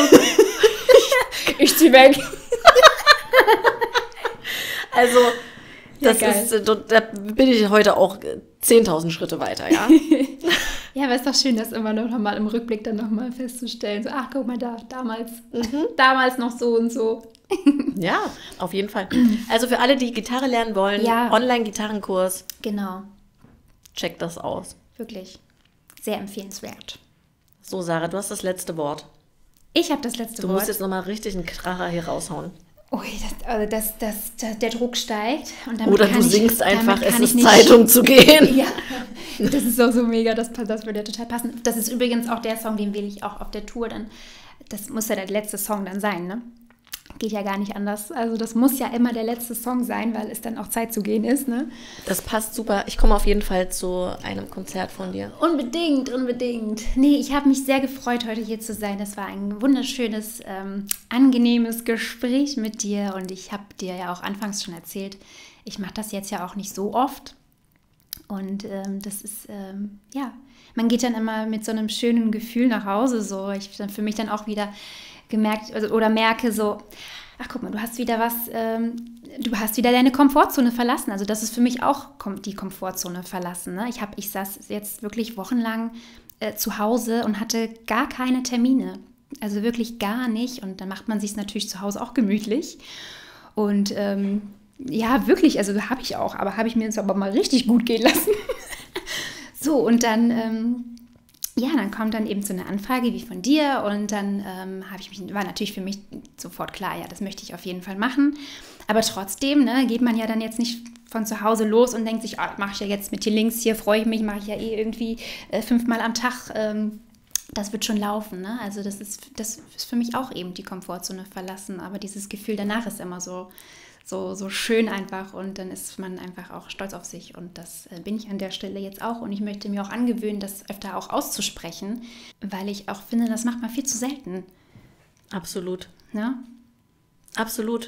Ich zieh weg. Also, das ja, ist, da bin ich heute auch zehntausend Schritte weiter, ja. Ja, aber es ist doch schön, das immer noch mal im Rückblick dann nochmal festzustellen. So, ach, guck mal da, damals, mhm. damals noch so und so. Ja, auf jeden Fall. Also für alle, die Gitarre lernen wollen, ja. Online-Gitarrenkurs. Genau. Checkt das aus. Wirklich. Sehr empfehlenswert. So, Sarah, du hast das letzte Wort. Ich habe das letzte du Wort. Du musst jetzt nochmal richtig einen Kracher hier raushauen. Ui, das, also das, das, das, der Druck steigt. Und damit Oder kann du ich, singst einfach, es ist nicht, Zeit, um zu gehen. Ja, das ist auch so mega, das, das würde ja total passen. Das ist übrigens auch der Song, den wähle ich auch auf der Tour dann. Das muss ja der letzte Song dann sein, ne? Geht ja gar nicht anders. Also das muss ja immer der letzte Song sein, weil es dann auch Zeit zu gehen ist, ne? Das passt super. Ich komme auf jeden Fall zu einem Konzert von dir. Unbedingt, unbedingt. Nee, ich habe mich sehr gefreut, heute hier zu sein. Das war ein wunderschönes, ähm, angenehmes Gespräch mit dir. Und ich habe dir ja auch anfangs schon erzählt, ich mache das jetzt ja auch nicht so oft. Und ähm, das ist, ähm, ja, man geht dann immer mit so einem schönen Gefühl nach Hause. So, ich habe dann für mich dann auch wieder gemerkt also, oder merke so, ach guck mal, du hast wieder was, ähm, du hast wieder deine Komfortzone verlassen. Also das ist für mich auch kom- die Komfortzone verlassen. Ne? Ich habe, ich saß jetzt wirklich wochenlang äh, zu Hause und hatte gar keine Termine. Also wirklich gar nicht. Und dann macht man sich natürlich zu Hause auch gemütlich. Und ähm, ja, wirklich, also habe ich auch, aber habe ich mir jetzt aber mal richtig gut gehen lassen. So, und dann, ähm, ja, dann kommt dann eben so eine Anfrage wie von dir und dann ähm, habe ich mich, war natürlich für mich sofort klar, ja, das möchte ich auf jeden Fall machen. Aber trotzdem, ne, geht man ja dann jetzt nicht von zu Hause los und denkt sich, ah, mache ich ja jetzt mit den Links hier, freue ich mich, mache ich ja eh irgendwie äh, fünfmal am Tag. Ähm, das wird schon laufen, ne? Also das ist, das ist für mich auch eben die Komfortzone verlassen, aber dieses Gefühl danach ist immer so, so, so schön einfach und dann ist man einfach auch stolz auf sich und das äh, bin ich an der Stelle jetzt auch und ich möchte mir auch angewöhnen, das öfter auch auszusprechen, weil ich auch finde, das macht man viel zu selten. Absolut. Ne? Absolut.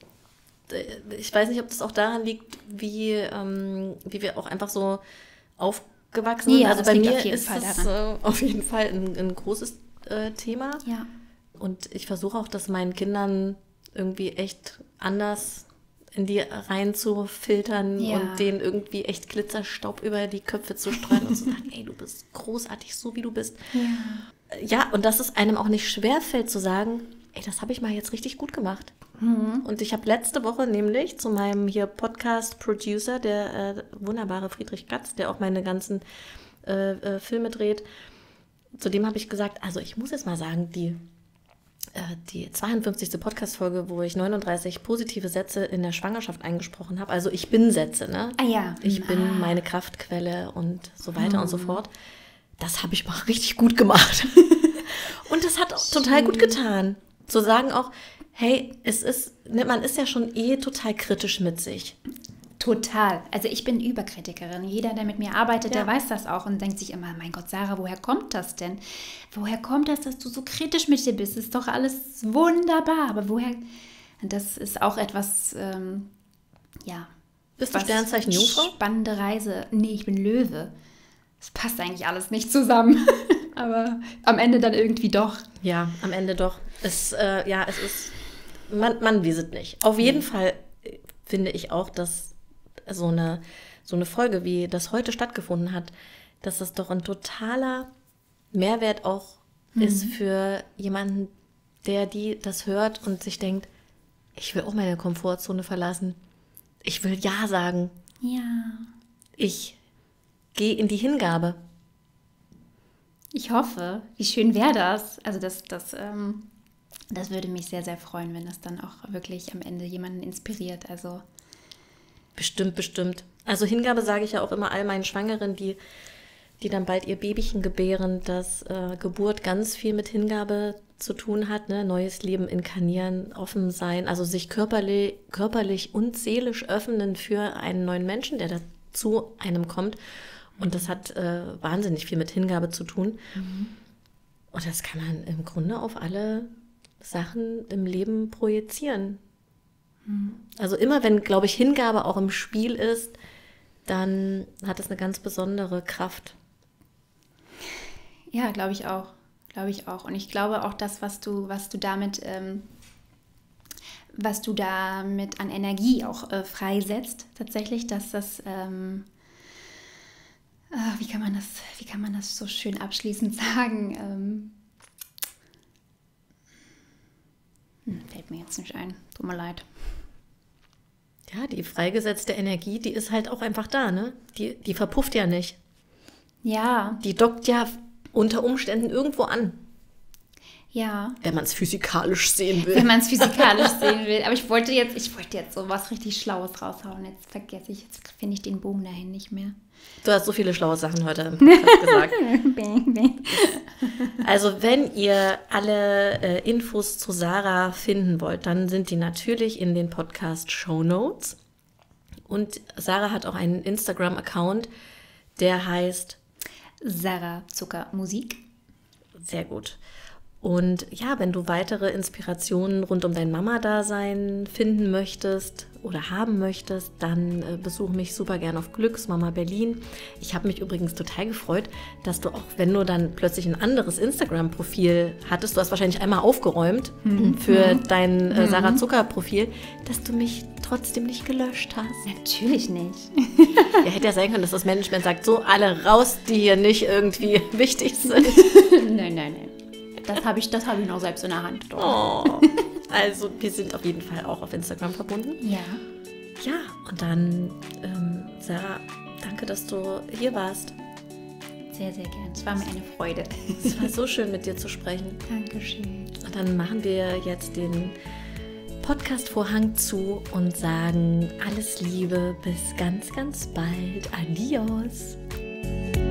Ich weiß nicht, ob das auch daran liegt, wie, ähm, wie wir auch einfach so aufgewachsen sind. Ja, also das bei liegt mir auf jeden ist Fall das daran. äh, auf jeden Fall ein, ein großes äh, Thema. Ja. Und ich versuche auch, das meinen Kindern irgendwie echt anders in die rein zu filtern Ja. und denen irgendwie echt Glitzerstaub über die Köpfe zu streuen und zu sagen, ey, du bist großartig, so wie du bist. Ja. Ja, und dass es einem auch nicht schwerfällt zu sagen, ey, das habe ich mal jetzt richtig gut gemacht. Mhm. Und ich habe letzte Woche nämlich zu meinem hier Podcast-Producer, der äh, wunderbare Friedrich Katz, der auch meine ganzen äh, äh, Filme dreht, zu dem habe ich gesagt, also ich muss jetzt mal sagen, die die zweiundfünfzigste Podcast-Folge, wo ich neununddreißig positive Sätze in der Schwangerschaft eingesprochen habe. Also ich bin Sätze, ne? Ah ja. Ich bin ah. meine Kraftquelle und so weiter hm. und so fort. Das habe ich mal richtig gut gemacht. Und das hat auch total gut getan. Zu sagen auch, hey, es ist, man ist ja schon eh total kritisch mit sich. Total. Also ich bin Überkritikerin. Jeder, der mit mir arbeitet, Ja. der weiß das auch und denkt sich immer, mein Gott, Sarah, woher kommt das denn? Woher kommt das, dass du so kritisch mit dir bist? Ist doch alles wunderbar. Aber woher? Das ist auch etwas, ähm, ja. Bist du Sternzeichen Jungfrau? Spannende Reise. Nee, ich bin Löwe. Das passt eigentlich alles nicht zusammen. Aber am Ende dann irgendwie doch. Ja, am Ende doch. Es, äh, ja, es ist, man, man weiß es nicht. Auf jeden mhm. Fall finde ich auch, dass so eine, so eine Folge, wie das heute stattgefunden hat, dass das doch ein totaler Mehrwert auch mhm. ist für jemanden, der die das hört und sich denkt, ich will auch meine Komfortzone verlassen. Ich will Ja sagen. Ja. Ich gehe in die Hingabe. Ich hoffe. Wie schön wäre das? Also das, das, ähm, das würde mich sehr, sehr freuen, wenn das dann auch wirklich am Ende jemanden inspiriert. Also Bestimmt, bestimmt. Also Hingabe sage ich ja auch immer all meinen Schwangeren, die, die dann bald ihr Babychen gebären, dass äh, Geburt ganz viel mit Hingabe zu tun hat, ne? Neues Leben inkarnieren, offen sein, also sich körperlich, körperlich und seelisch öffnen für einen neuen Menschen, der da zu einem kommt. Und das hat äh, wahnsinnig viel mit Hingabe zu tun. Mhm. Und das kann man im Grunde auf alle Sachen im Leben projizieren. Also immer, wenn, glaube ich, Hingabe auch im Spiel ist, dann hat es eine ganz besondere Kraft. Ja, glaube ich auch. Glaube ich auch. Und ich glaube auch, das, was du, was du damit, ähm, was du damit an Energie auch äh, freisetzt, tatsächlich, dass das, ähm, äh, wie kann man das, wie kann man das so schön abschließend sagen? Ähm, hm, fällt mir jetzt nicht ein. Tut mir leid. Ja, die freigesetzte Energie, die ist halt auch einfach da, ne? Die, die verpufft ja nicht. Ja. Die dockt ja unter Umständen irgendwo an. Ja. Wenn man es physikalisch sehen will. Wenn man es physikalisch sehen will. Aber ich wollte jetzt, ich wollte jetzt so was richtig Schlaues raushauen. Jetzt vergesse ich, jetzt finde ich den Bogen dahin nicht mehr. Du hast so viele schlaue Sachen heute im Podcast gesagt. Also wenn ihr alle äh, Infos zu Sarah finden wollt, dann sind die natürlich in den Podcast-Shownotes. Und Sarah hat auch einen Instagram-Account, der heißt Sarah Zucker Musik. Sehr gut. Und ja, wenn du weitere Inspirationen rund um dein Mama-Dasein finden möchtest oder haben möchtest, dann äh, besuch mich super gern auf Glücksmama Berlin. Ich habe mich übrigens total gefreut, dass du auch, wenn du dann plötzlich ein anderes Instagram-Profil hattest, du hast wahrscheinlich einmal aufgeräumt mhm. für dein äh, Sarah Zucker-Profil, dass du mich trotzdem nicht gelöscht hast. Natürlich nicht. Ja, hätte ja sein können, dass das Management sagt, so alle raus, die hier nicht irgendwie wichtig sind. Nein, nein, nein. Das habe ich, das hab ich noch selbst in der Hand. Oh. Also wir sind auf jeden Fall auch auf Instagram verbunden. Ja. Ja, und dann, ähm, Sarah, danke, dass du hier warst. Sehr, sehr gern. Es war mir eine Freude. Es war so schön, mit dir zu sprechen. Dankeschön. Und dann machen wir jetzt den Podcast-Vorhang zu und sagen alles Liebe, bis ganz, ganz bald. Adios.